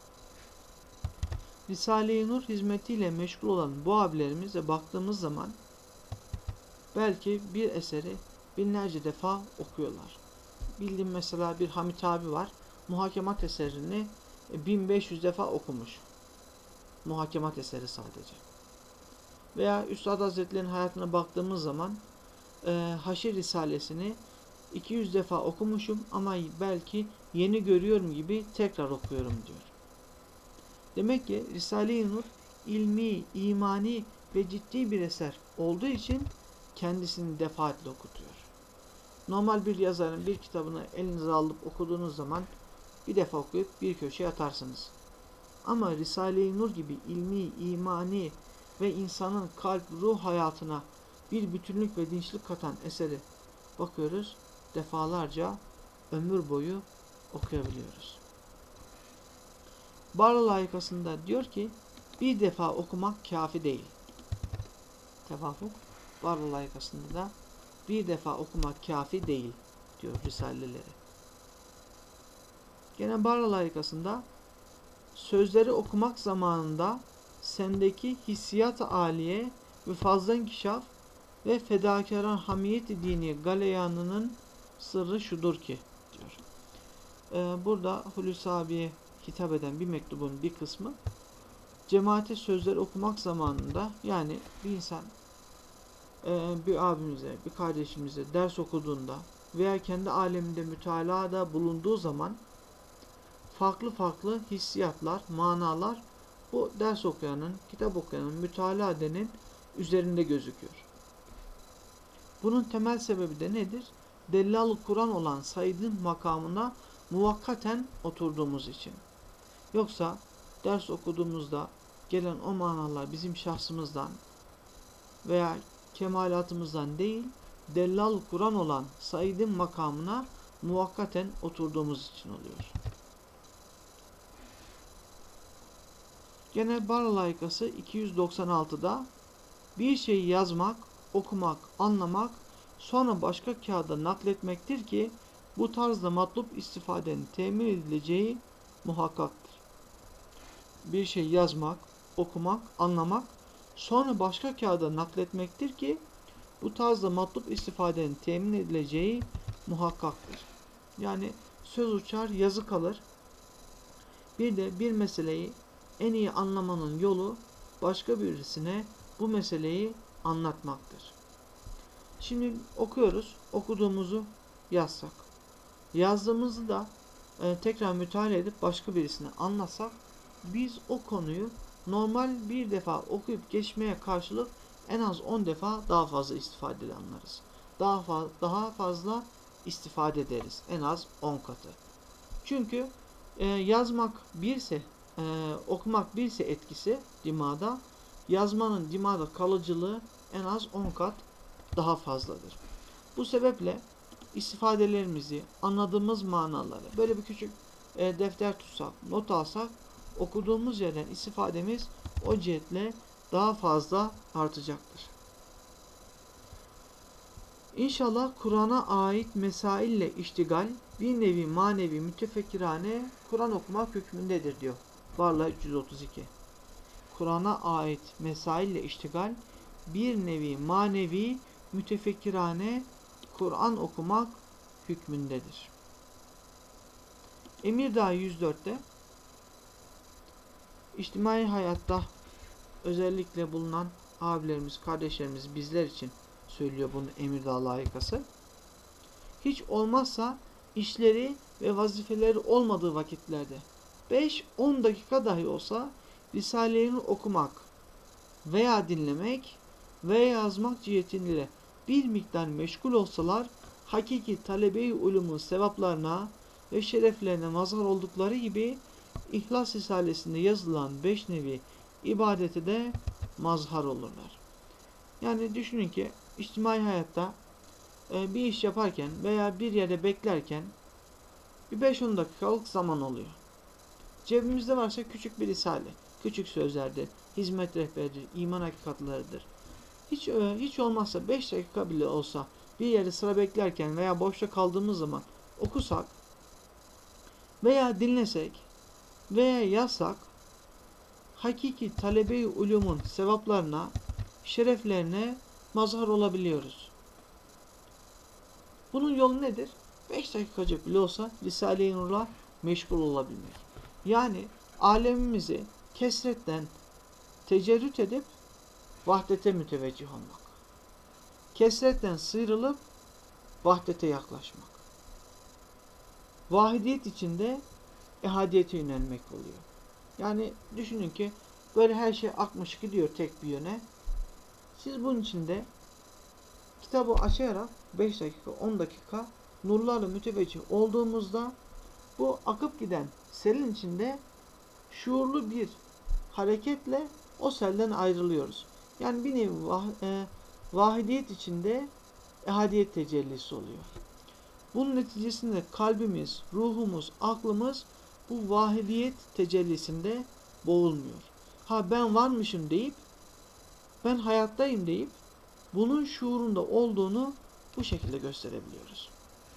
Risale-i Nur hizmetiyle meşgul olan bu abilerimize baktığımız zaman belki bir eseri binlerce defa okuyorlar. Bildiğim mesela bir Hamit abi var. Muhakemat eserini bin beş yüz defa okumuş. Muhakemat eseri sadece. Veya Üstad Hazretleri'nin hayatına baktığımız zaman e, Haşir Risalesini iki yüz defa okumuşum ama belki yeni görüyorum gibi tekrar okuyorum diyor. Demek ki Risale-i Nur ilmi, imani ve ciddi bir eser olduğu için kendisini defaatle okutuyor. Normal bir yazarın bir kitabını elinize alıp okuduğunuz zaman bir defa okuyup bir köşeye atarsınız. Ama Risale-i Nur gibi ilmi, imani ve insanın kalp, ruh hayatına bir bütünlük ve dinçlik katan eseri bakıyoruz, defalarca ömür boyu okuyabiliyoruz. Barla layıkasında diyor ki, bir defa okumak kafi değil. Tevafuk, Barla layıkasında da bir defa okumak kafi değil diyor Risaleleri. Gene Barla layıkasında sözleri okumak zamanında sendeki hissiyat-ı âliye ve fazla inkişaf ve fedakâran hamiyet-i dini galeyanının sırrı şudur ki diyor. Ee, burada Hulusi abiye hitap eden bir mektubun bir kısmı cemaate sözler okumak zamanında, yani bir insan bir abimize, bir kardeşimize ders okuduğunda veya kendi aleminde mütalada bulunduğu zaman farklı farklı hissiyatlar, manalar bu ders okuyanın, kitap okuyanın, mütalaa edenin üzerinde gözüküyor. Bunun temel sebebi de nedir? Dellal-ı Kur'an olan Said'in makamına muvakkaten oturduğumuz için. Yoksa ders okuduğumuzda gelen o manalar bizim şahsımızdan veya kemalatımızdan değil, Dellal-ı Kur'an olan Said'in makamına muvakkaten oturduğumuz için oluyor. Gene Bar layıkası iki yüz doksan altıda bir şeyi yazmak, okumak, anlamak, sonra başka kağıda nakletmektir ki bu tarzda matlup istifadenin temin edileceği muhakkaktır. Bir şey yazmak, okumak, anlamak, sonra başka kağıda nakletmektir ki bu tarzda matlup istifadenin temin edileceği muhakkaktır. Yani söz uçar, yazı kalır. Bir de bir meseleyi en iyi anlamanın yolu başka birisine bu meseleyi anlatmaktır. Şimdi okuyoruz, okuduğumuzu yazsak. Yazdığımızı da e, tekrar müteala edip başka birisine anlatsak, biz o konuyu normal bir defa okuyup geçmeye karşılık en az on defa daha fazla istifade anlarız. Daha, fa daha fazla istifade ederiz. En az on katı. Çünkü e, yazmak birse, e, okumak birse etkisi dimağda, yazmanın dimağda kalıcılığı en az on kat daha fazladır. Bu sebeple istifadelerimizi, anladığımız manaları böyle bir küçük e, defter tutsak, not alsak, okuduğumuz yerden istifademiz o cihetle daha fazla artacaktır. İnşallah Kur'an'a ait mesaille iştigal bir nevi manevi mütefekkirane Kur'an okumak hükmündedir diyor. Varla üç yüz otuz iki. Kur'an'a ait mesaille iştigal bir nevi manevi mütefekkirane Kur'an okumak hükmündedir. Emirdağ yüz dörtte İçtimai hayatta özellikle bulunan abilerimiz, kardeşlerimiz bizler için söylüyor bunu Emirdağ layıkası. Hiç olmazsa işleri ve vazifeleri olmadığı vakitlerde beş on dakika dahi olsa Risale-i okumak veya dinlemek veya yazmak cihetiyle bir miktar meşgul olsalar hakiki talebe-i ulumun sevaplarına ve şereflerine mazhar oldukları gibi İhlas Risalesi'nde yazılan beş nevi ibadete de mazhar olurlar. Yani düşünün ki içtimai hayatta e, bir iş yaparken veya bir yerde beklerken bir beş on dakikalık zaman oluyor. Cebimizde varsa küçük bir risale, küçük sözlerdir, hizmet rehberidir, iman hakikatlarıdır. Hiç, hiç olmazsa beş dakika bile olsa bir yerde sıra beklerken veya boşta kaldığımız zaman okusak veya dinlesek veya yazsak hakiki talebe-i ulumun sevaplarına, şereflerine mazhar olabiliyoruz. Bunun yolu nedir? beş dakikacık bile olsa Risale-i Nur'la meşgul olabilmek. Yani alemimizi kesretten tecerrüt edip vahdete müteveccih olmak. Kesretten sıyrılıp vahdete yaklaşmak. Vahidiyet içinde ehadiyete yönelmek oluyor. Yani düşünün ki böyle her şey akmış gidiyor tek bir yöne. Siz bunun içinde kitabı açarak beş dakika on dakika nurlarla müteveccih olduğumuzda bu akıp giden selin içinde şuurlu bir hareketle o selden ayrılıyoruz. Yani bir nevi vah, e, vahidiyet içinde ehadiyet tecellisi oluyor. Bunun neticesinde kalbimiz, ruhumuz, aklımız bu vahidiyet tecellisinde boğulmuyor. Ha ben varmışım deyip, ben hayattayım deyip bunun şuurunda olduğunu bu şekilde gösterebiliyoruz.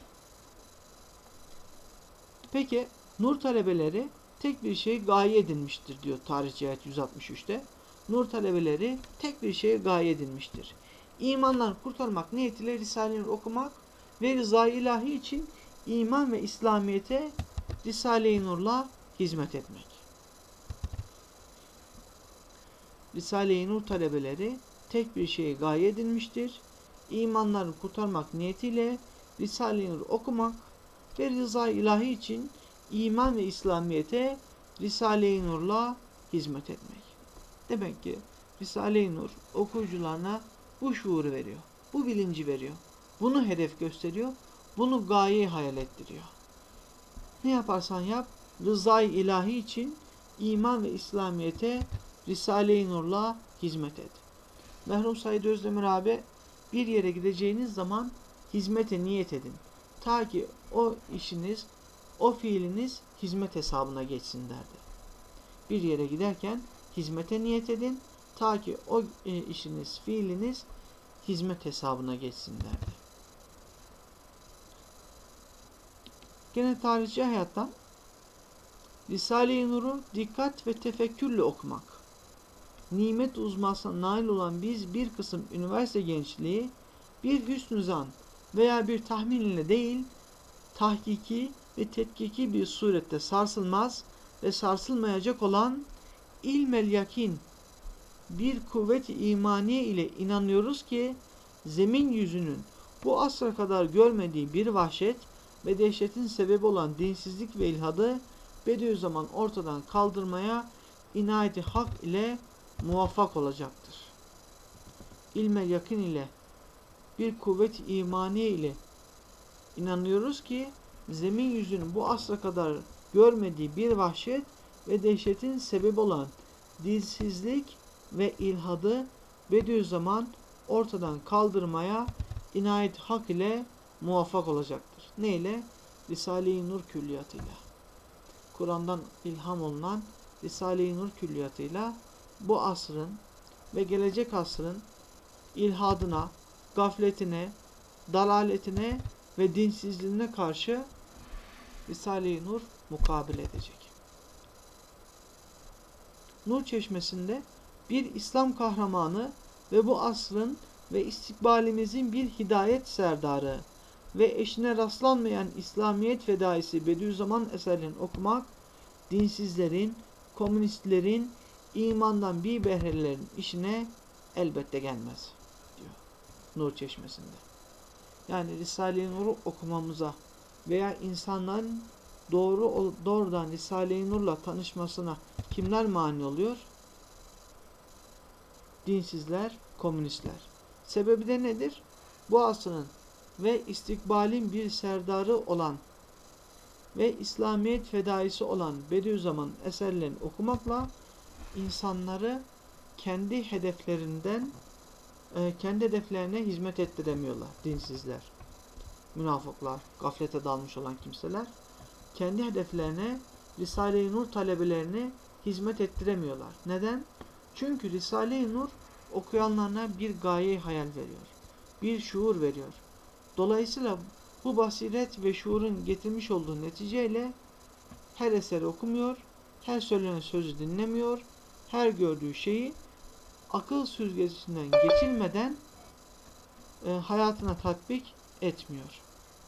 Peki nur talebeleri tek bir şey gaye edinmiştir diyor Tarih Cihat yüz altmış üçte. Nur talebeleri tek bir şeye gaye edinmiştir. İmandan kurtarmak niyetiyle Risale-i Nur okumak ve rızayı ilahi için iman ve İslamiyete Risale-i Nur'la hizmet etmek. Risale-i Nur talebeleri tek bir şeye gaye edilmiştir. İmanlarını kurtarmak niyetiyle Risale-i Nur okumak ve rıza ilahi için iman ve İslamiyet'e Risale-i Nur'la hizmet etmek. Demek ki Risale-i Nur okuyucularına bu şuuru veriyor. Bu bilinci veriyor. Bunu hedef gösteriyor. Bunu gaye hayal ettiriyor. Ne yaparsan yap, rızayı ilahi için iman ve İslamiyet'e Risale-i Nur'la hizmet et. Merhum Said Özdemir abi, bir yere gideceğiniz zaman hizmete niyet edin. Ta ki o işiniz, o fiiliniz hizmet hesabına geçsin derdi. Bir yere giderken hizmete niyet edin. Ta ki o işiniz, fiiliniz hizmet hesabına geçsin derdi. Gene tarihçi hayattan Risale-i Nur'u dikkat ve tefekkürle okumak. Nimet uzmasına nail olan biz bir kısım üniversite gençliği bir hüsnü zan veya bir tahmin ile değil, tahkiki ve tetkiki bir surette sarsılmaz ve sarsılmayacak olan ilmel yakin bir kuvvet-i imaniye ile inanıyoruz ki zemin yüzünün bu asra kadar görmediği bir vahşet ve dehşetin sebebi olan dinsizlik ve ilhadı Bediüzzaman ortadan kaldırmaya inayeti hak ile muvaffak olacaktır. İlmel yakin ile bir kuvvet-i imaniye ile inanıyoruz ki zemin yüzünün bu asra kadar görmediği bir vahşet ve dehşetin sebebi olan dinsizlik ve ilhadı Bediüzzaman ortadan kaldırmaya inayet hak ile muvaffak olacaktır. Ne ile? Risale-i Nur külliyatıyla. Kur'an'dan ilham olunan Risale-i Nur külliyatıyla bu asrın ve gelecek asrın ilhadına, gafletine, dalaletine ve dinsizliğine karşı Risale-i Nur mukabele edecek. Nur çeşmesinde bir İslam kahramanı ve bu asrın ve istikbalimizin bir hidayet serdarı ve eşine rastlanmayan İslamiyet fedaisi Bediüzzaman eserlerini okumak, dinsizlerin, komünistlerin, imandan bir behrelerin işine elbette gelmez, diyor Nur çeşmesinde. Yani Risale-i Nur'u okumamıza veya insanların doğru doğrudan Risale-i Nur'la tanışmasına kimler mani oluyor? Dinsizler, komünistler. Sebebi de nedir? Bu asrın ve istikbalin bir serdarı olan ve İslamiyet fedaisi olan Bediüzzaman eserlerini okumakla insanları kendi hedeflerinden kendi hedeflerine hizmet ettiremiyorlar dinsizler, münafıklar, gaflete dalmış olan kimseler kendi hedeflerine Risale-i Nur talebelerini hizmet ettiremiyorlar. Neden? Çünkü Risale-i Nur okuyanlarına bir gaye hayal veriyor. Bir şuur veriyor. Dolayısıyla bu basiret ve şuurun getirmiş olduğu neticeyle her eseri okumuyor, her söylenen sözü dinlemiyor, her gördüğü şeyi akıl süzgecinden geçilmeden e, hayatına tatbik etmiyor.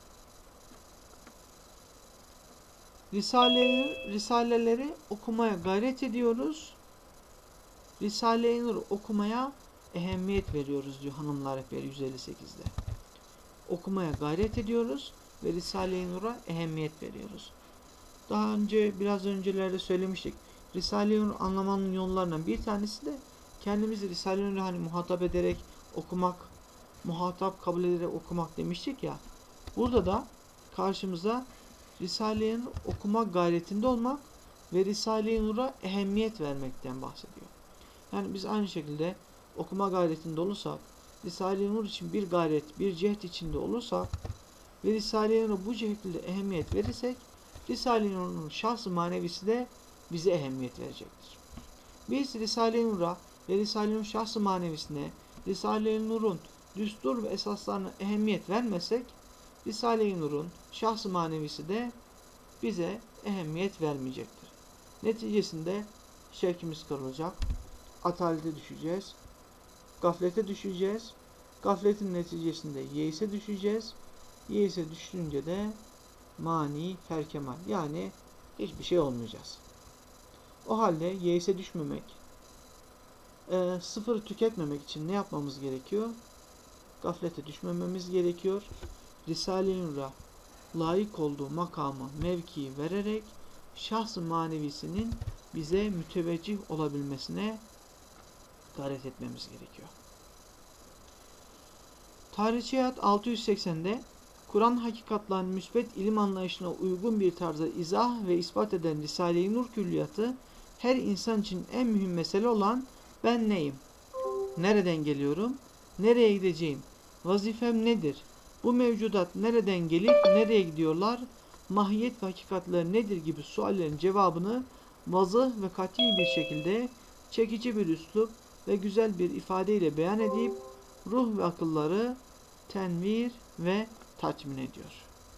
Risaleleri, risaleleri okumaya gayret ediyoruz. Risale-i Nur okumaya ehemmiyet veriyoruz diyor Hanımlar Rehberi yüz elli sekizde. Okumaya gayret ediyoruz ve Risale-i Nur'a ehemmiyet veriyoruz. Daha önce biraz öncelerde söylemiştik. Risale-i Nur anlamanın yollarından bir tanesi de kendimizi Risale-i Nur'u hani muhatap ederek okumak, muhatap kabul ederek okumak demiştik ya. Burada da karşımıza Risale-i Nur okuma gayretinde olmak ve Risale-i Nur'a ehemmiyet vermekten bahsediyor. Yani biz aynı şekilde okuma gayretinde olursak, Risale-i Nur için bir gayret, bir cehd içinde olursak ve Risale-i Nur'a bu şekilde ehemmiyet verirsek, Risale-i Nur'un şahs-ı manevisi de bize ehemmiyet verecektir. Biz Risale-i Nur'a ve Risale-i Nur şahs-ı manevisine, Risale-i Nur'un düstur ve esaslarına ehemmiyet vermesek, Risale-i Nur'un şahs-ı manevisi de bize ehemmiyet vermeyecektir. Neticesinde şevkimiz kırılacak, atalete düşeceğiz, gaflete düşeceğiz, gafletin neticesinde yeise düşeceğiz, yeise düşünce de mani ferkemal, yani hiçbir şey olmayacağız. O halde yeise düşmemek, e, sıfırı tüketmemek için ne yapmamız gerekiyor? Gaflete düşmememiz gerekiyor. Risale-i Nur'a layık olduğu makamı, mevkiyi vererek şahs-ı manevisinin bize müteveccih olabilmesine gayret etmemiz gerekiyor. Tarihçi Hayat altı yüz seksende Kur'an hakikatlarının müsbet ilim anlayışına uygun bir tarzda izah ve ispat eden Risale-i Nur külliyatı, her insan için en mühim mesele olan ben neyim? Nereden geliyorum? Nereye gideceğim? Vazifem nedir? Bu mevcudat nereden gelip nereye gidiyorlar? Mahiyet ve hakikatleri nedir gibi suallerin cevabını vazıh ve kat'i bir şekilde çekici bir üslup ve güzel bir ifadeyle beyan edip ruh ve akılları tenvir ve tatmin ediyor.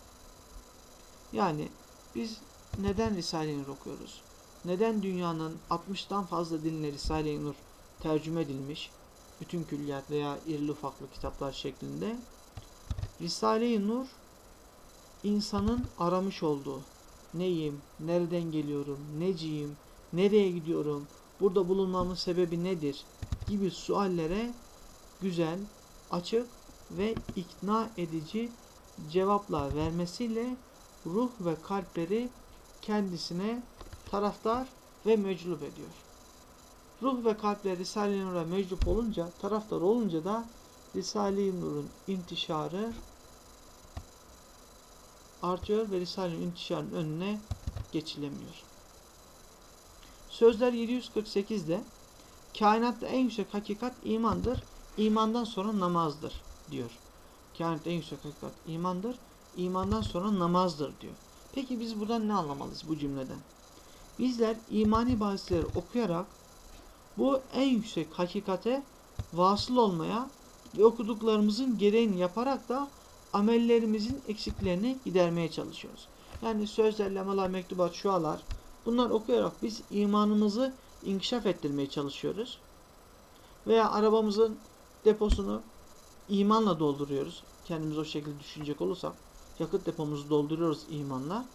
Yani biz neden Risale-i Nur okuyoruz? Neden dünyanın altmıştan fazla diline Risale-i Nur tercüme edilmiş? Bütün külliyat veya irili ufaklı kitaplar şeklinde. Risale-i Nur insanın aramış olduğu neyim, nereden geliyorum, neciyim, nereye gidiyorum, burada bulunmamın sebebi nedir gibi suallere güzel, açık ve ikna edici cevaplar vermesiyle ruh ve kalpleri kendisine taraftar ve meclup ediyor. Ruh ve kalpleri Risale-i Nur'a meclup olunca, taraftar olunca da Risale-i Nur'un intişarı artıyor ve Risale-i Nur'un intişarının önüne geçilemiyor. Sözler yedi yüz kırk sekizde kainatta en yüksek hakikat imandır, imandan sonra namazdır diyor. Kainatta en yüksek hakikat imandır, imandan sonra namazdır diyor. Peki biz buradan ne anlamalıyız bu cümleden? Bizler imani bahisleri okuyarak bu en yüksek hakikate vasıl olmaya ve okuduklarımızın gereğini yaparak da amellerimizin eksiklerini gidermeye çalışıyoruz. Yani sözler, lemalar, mektubat, şualar, bunlar okuyarak biz imanımızı inkişaf ettirmeye çalışıyoruz. Veya arabamızın deposunu imanla dolduruyoruz. Kendimiz o şekilde düşünecek olursak yakıt depomuzu dolduruyoruz imanla.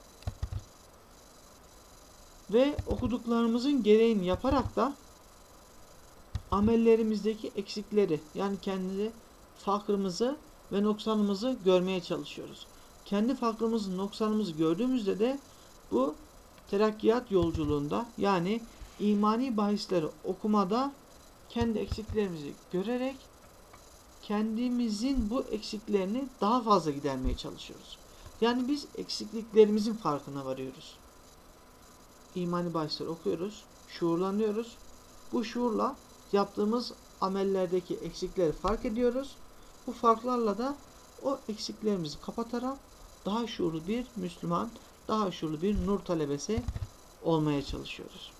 Ve okuduklarımızın gereğini yaparak da amellerimizdeki eksikleri, yani kendi fakrımızı ve noksanımızı görmeye çalışıyoruz. Kendi fakrımızı, noksanımızı gördüğümüzde de bu terakkiyat yolculuğunda, yani imani bahisleri okumada kendi eksiklerimizi görerek kendimizin bu eksiklerini daha fazla gidermeye çalışıyoruz. Yani biz eksikliklerimizin farkına varıyoruz. İmani bahisleri okuyoruz, şuurlanıyoruz. Bu şuurla yaptığımız amellerdeki eksikleri fark ediyoruz. Bu farklarla da o eksiklerimizi kapatarak daha şuurlu bir Müslüman, daha şuurlu bir nur talebesi olmaya çalışıyoruz.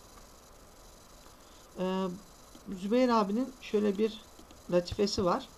Ee, Zübeyir abinin şöyle bir latifesi var.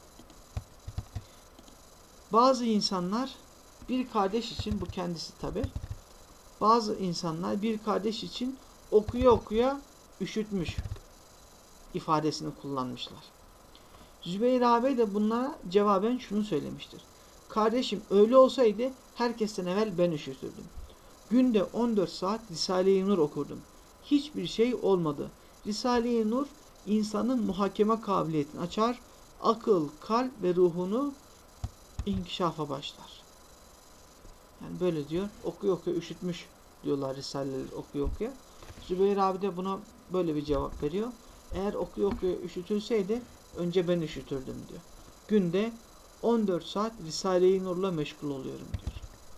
Bazı insanlar bir kardeş için, bu kendisi tabi, bazı insanlar bir kardeş için okuya okuya üşütmüş ifadesini kullanmışlar. Zübeyir abi de bunlara cevaben şunu söylemiştir. Kardeşim öyle olsaydı herkesten evvel ben üşütürdüm. Günde on dört saat Risale-i Nur okurdum. Hiçbir şey olmadı. Risale-i Nur insanın muhakeme kabiliyetini açar, akıl, kalp ve ruhunu inkişafa başlar. Yani böyle diyor. Okuya okuya üşütmüş diyorlar Risale'leri okuya okuya. Zübeyir abi de buna böyle bir cevap veriyor. Eğer okuya okuya üşütülseydi önce ben üşütürdüm diyor. Günde on dört saat Risale-i Nur'la meşgul oluyorum diyor.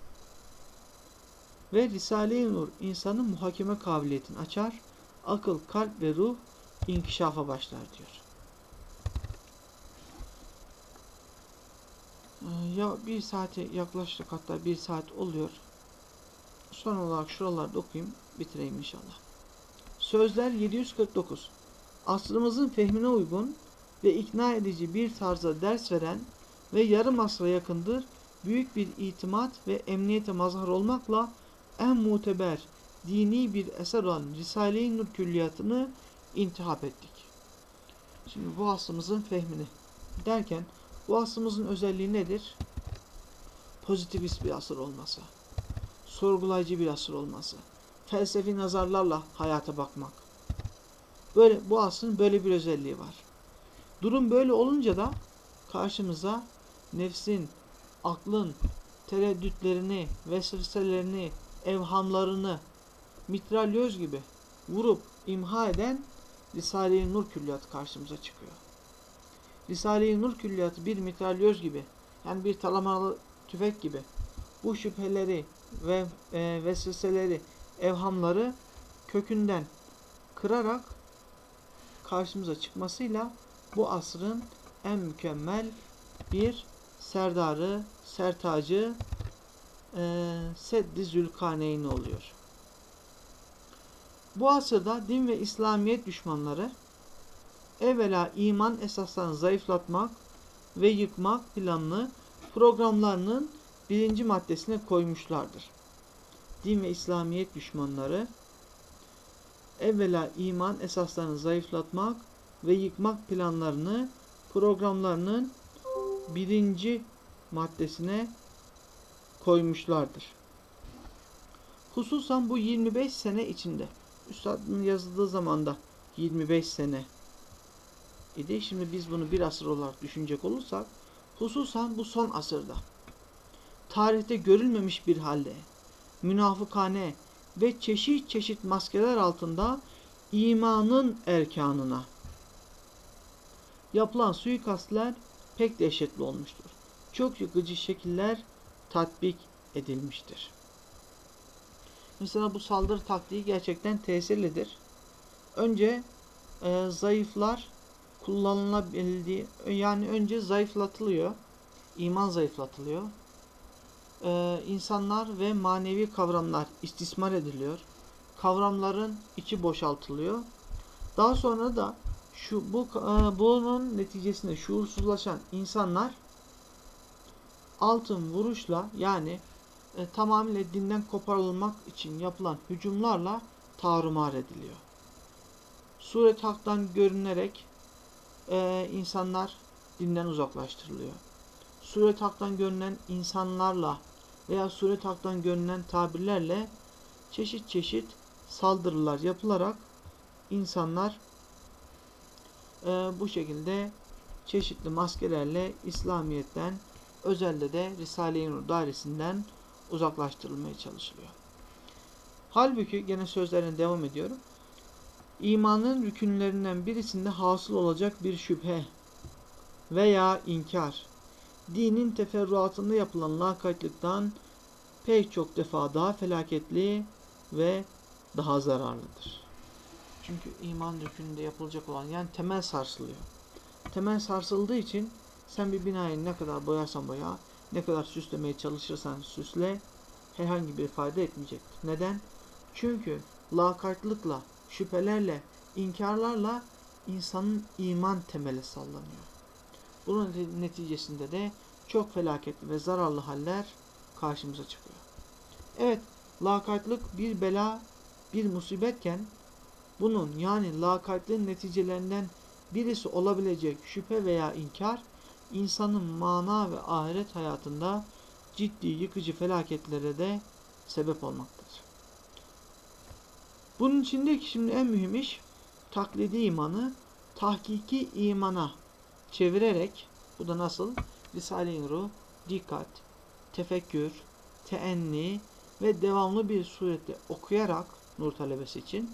Ve Risale-i Nur insanın muhakeme kabiliyetini açar, akıl, kalp ve ruh inkişafa başlar diyor. Ya bir saate yaklaştık, hatta bir saat oluyor. Son olarak şuralarda okuyayım, bitireyim inşallah. Sözler yedi yüz kırk dokuz. Asrımızın fehmine uygun ve ikna edici bir tarzda ders veren ve yarım asra yakındır büyük bir itimat ve emniyete mazhar olmakla en muteber dini bir eser olan Risale-i Nur külliyatını intihap ettik. Şimdi bu asrımızın fehmini derken bu asrımızın özelliği nedir? Pozitivist bir asır olması, sorgulayıcı bir asır olması, felsefi nazarlarla hayata bakmak, Böyle bu asrın böyle bir özelliği var. Durum böyle olunca da karşımıza nefsin, aklın tereddütlerini, vesveselerini, evhamlarını mitralyöz gibi vurup imha eden Risale-i Nur külliyatı karşımıza çıkıyor. Risale-i Nur külliyatı bir mitralyöz gibi, yani bir taramalı tüfek gibi bu şüpheleri ve e, vesveseleri, evhamları kökünden kırarak karşımıza çıkmasıyla bu asrın en mükemmel bir serdarı, sertacı e, Seddi Zülkarneyn oluyor. Bu asırda din ve İslamiyet düşmanları evvela iman esaslarını zayıflatmak ve yıkmak planını programlarının birinci maddesine koymuşlardır. Din ve İslamiyet düşmanları evvela iman esaslarını zayıflatmak ve yıkmak planlarını programlarının birinci maddesine koymuşlardır. Hususan bu yirmi beş sene içinde, Üstad'ın yazıldığı zamanda yirmi beş sene idi. Şimdi biz bunu bir asır olarak düşünecek olursak, hususan bu son asırda tarihte görülmemiş bir halde münafıkane ve çeşit çeşit maskeler altında imanın erkanına yapılan suikastler pek dehşetli olmuştur. Çok yıkıcı şekiller tatbik edilmiştir. Mesela bu saldırı taktiği gerçekten tesirlidir. Önce e, zayıflar kullanılabildiği, yani önce zayıflatılıyor, iman zayıflatılıyor. Ee, insanlar ve manevi kavramlar istismar ediliyor. Kavramların içi boşaltılıyor. Daha sonra da şu bu e, bunun neticesinde şuursuzlaşan insanlar altın vuruşla, yani e, tamamıyla dinden koparılmak için yapılan hücumlarla tarumar ediliyor. Suret haktan görünerek e, insanlar dinden uzaklaştırılıyor. Suret haktan görünen insanlarla veya suret haktan görünen tabirlerle çeşit çeşit saldırılar yapılarak insanlar e, bu şekilde çeşitli maskelerle İslamiyet'ten, özelde de Risale-i Nur dairesinden uzaklaştırılmaya çalışılıyor. Halbuki gene sözlerine devam ediyorum. İmanın rükünlerinden birisinde hasıl olacak bir şüphe veya inkar, dinin teferruatında yapılan lakaytlıktan pek çok defa daha felaketli ve daha zararlıdır. Çünkü iman rükününde yapılacak olan, yani temel sarsılıyor. Temel sarsıldığı için sen bir binayı ne kadar boyarsan boya, ne kadar süslemeye çalışırsan süsle, herhangi bir fayda etmeyecektir. Neden? Çünkü lakaytlıkla, şüphelerle, inkarlarla insanın iman temeli sallanıyor. Bunun neticesinde de çok felaketli ve zararlı haller karşımıza çıkıyor. Evet, lakaytlık bir bela, bir musibetken bunun, yani lakaytlığın neticelerinden birisi olabilecek şüphe veya inkar, insanın mana ve ahiret hayatında ciddi yıkıcı felaketlere de sebep olmaktadır. Bunun içindeki şimdi en mühim iş, taklidi imanı tahkiki imana çevirerek, bu da nasıl? Risale-i Nur'u dikkat, tefekkür, teenni ve devamlı bir surette okuyarak nur talebesi için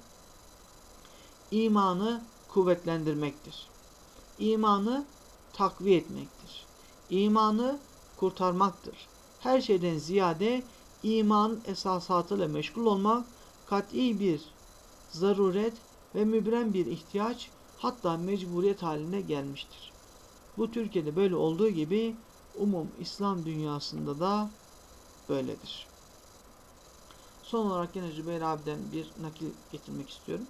imanı kuvvetlendirmektir. İmanı takviye etmektir. İmanı kurtarmaktır. Her şeyden ziyade iman esasatıyla meşgul olmak kat'i bir zaruret ve mübrem bir ihtiyaç, hatta mecburiyet haline gelmiştir. Bu Türkiye'de böyle olduğu gibi umum İslam dünyasında da böyledir. Son olarak yine Zübeyir abiden bir nakil getirmek istiyorum.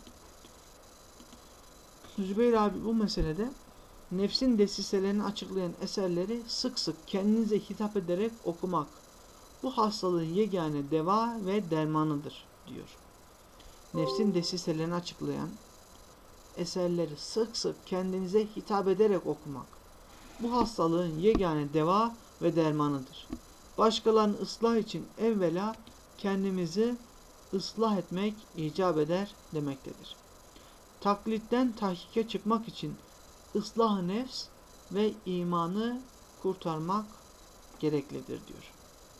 Zübeyir abi bu meselede nefsin desiselerini açıklayan eserleri sık sık kendinize hitap ederek okumak bu hastalığın yegane deva ve dermanıdır diyor. Nefsin desiselerini açıklayan eserleri sık sık kendinize hitap ederek okumak bu hastalığın yegane deva ve dermanıdır. Başkalarını ıslah için evvela kendimizi ıslah etmek icap eder demektedir. taklitten tahkike çıkmak için ıslah-ı nefs ve imanı kurtarmak gereklidir diyor.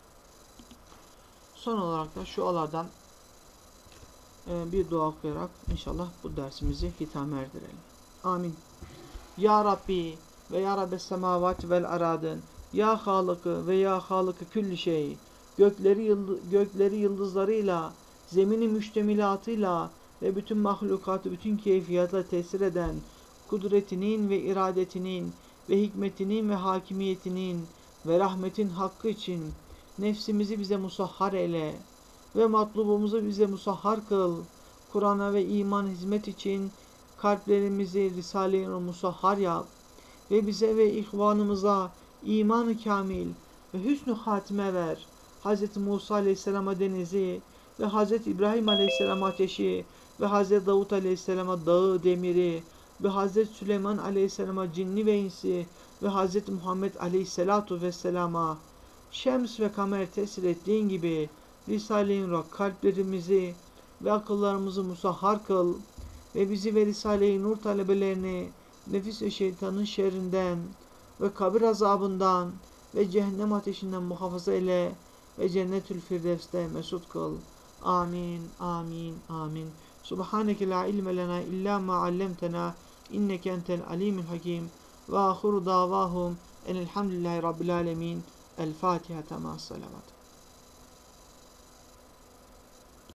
Son olarak da şu alardan bir dua okuyarak inşallah bu dersimizi hitame erdirelim. Amin. Ya Rabbi ve Ya Rabbes semavat vel aradın. Ya Halıkı ve Ya Halıkı külli şey. Gökleri, yıldız, gökleri yıldızlarıyla, zemini müştemilatıyla ve bütün mahlukatı bütün keyfiyatla tesir eden kudretinin ve iradetinin ve hikmetinin ve hakimiyetinin ve rahmetin hakkı için nefsimizi bize musahhar eyle ve matlubumuzu bize musahhar kıl. Kur'an'a ve iman hizmet için kalplerimizi Risale-i Nur musahhar yap ve bize ve ihvanımıza iman-ı kamil ve hüsnü hatime ver. Hz. Musa Aleyhisselam'a denizi ve Hz. İbrahim Aleyhisselam'a ateşi ve Hz. Davut Aleyhisselam'a dağı, demiri ve Hz. Süleyman Aleyhisselam'a cinni ve insi ve Hz. Muhammed Aleyhisselatu Vesselam'a şems ve kamer tesir ettiğin gibi Risale-i Nur kalplerimizi ve akıllarımızı musahhar kıl ve bizi ve Risale-i Nur talebelerini nefis ve şeytanın şerrinden ve kabir azabından ve cehennem ateşinden muhafaza eyle ve cennetül firdevste mesut kıl. Amin, amin, amin. Subhaneke la ilme lena illa ma allamtena inneke entel alimul hakim ve ahiru davahum enelhamdülillahi rabbil alemin. El Fatiha. Tamam salavat.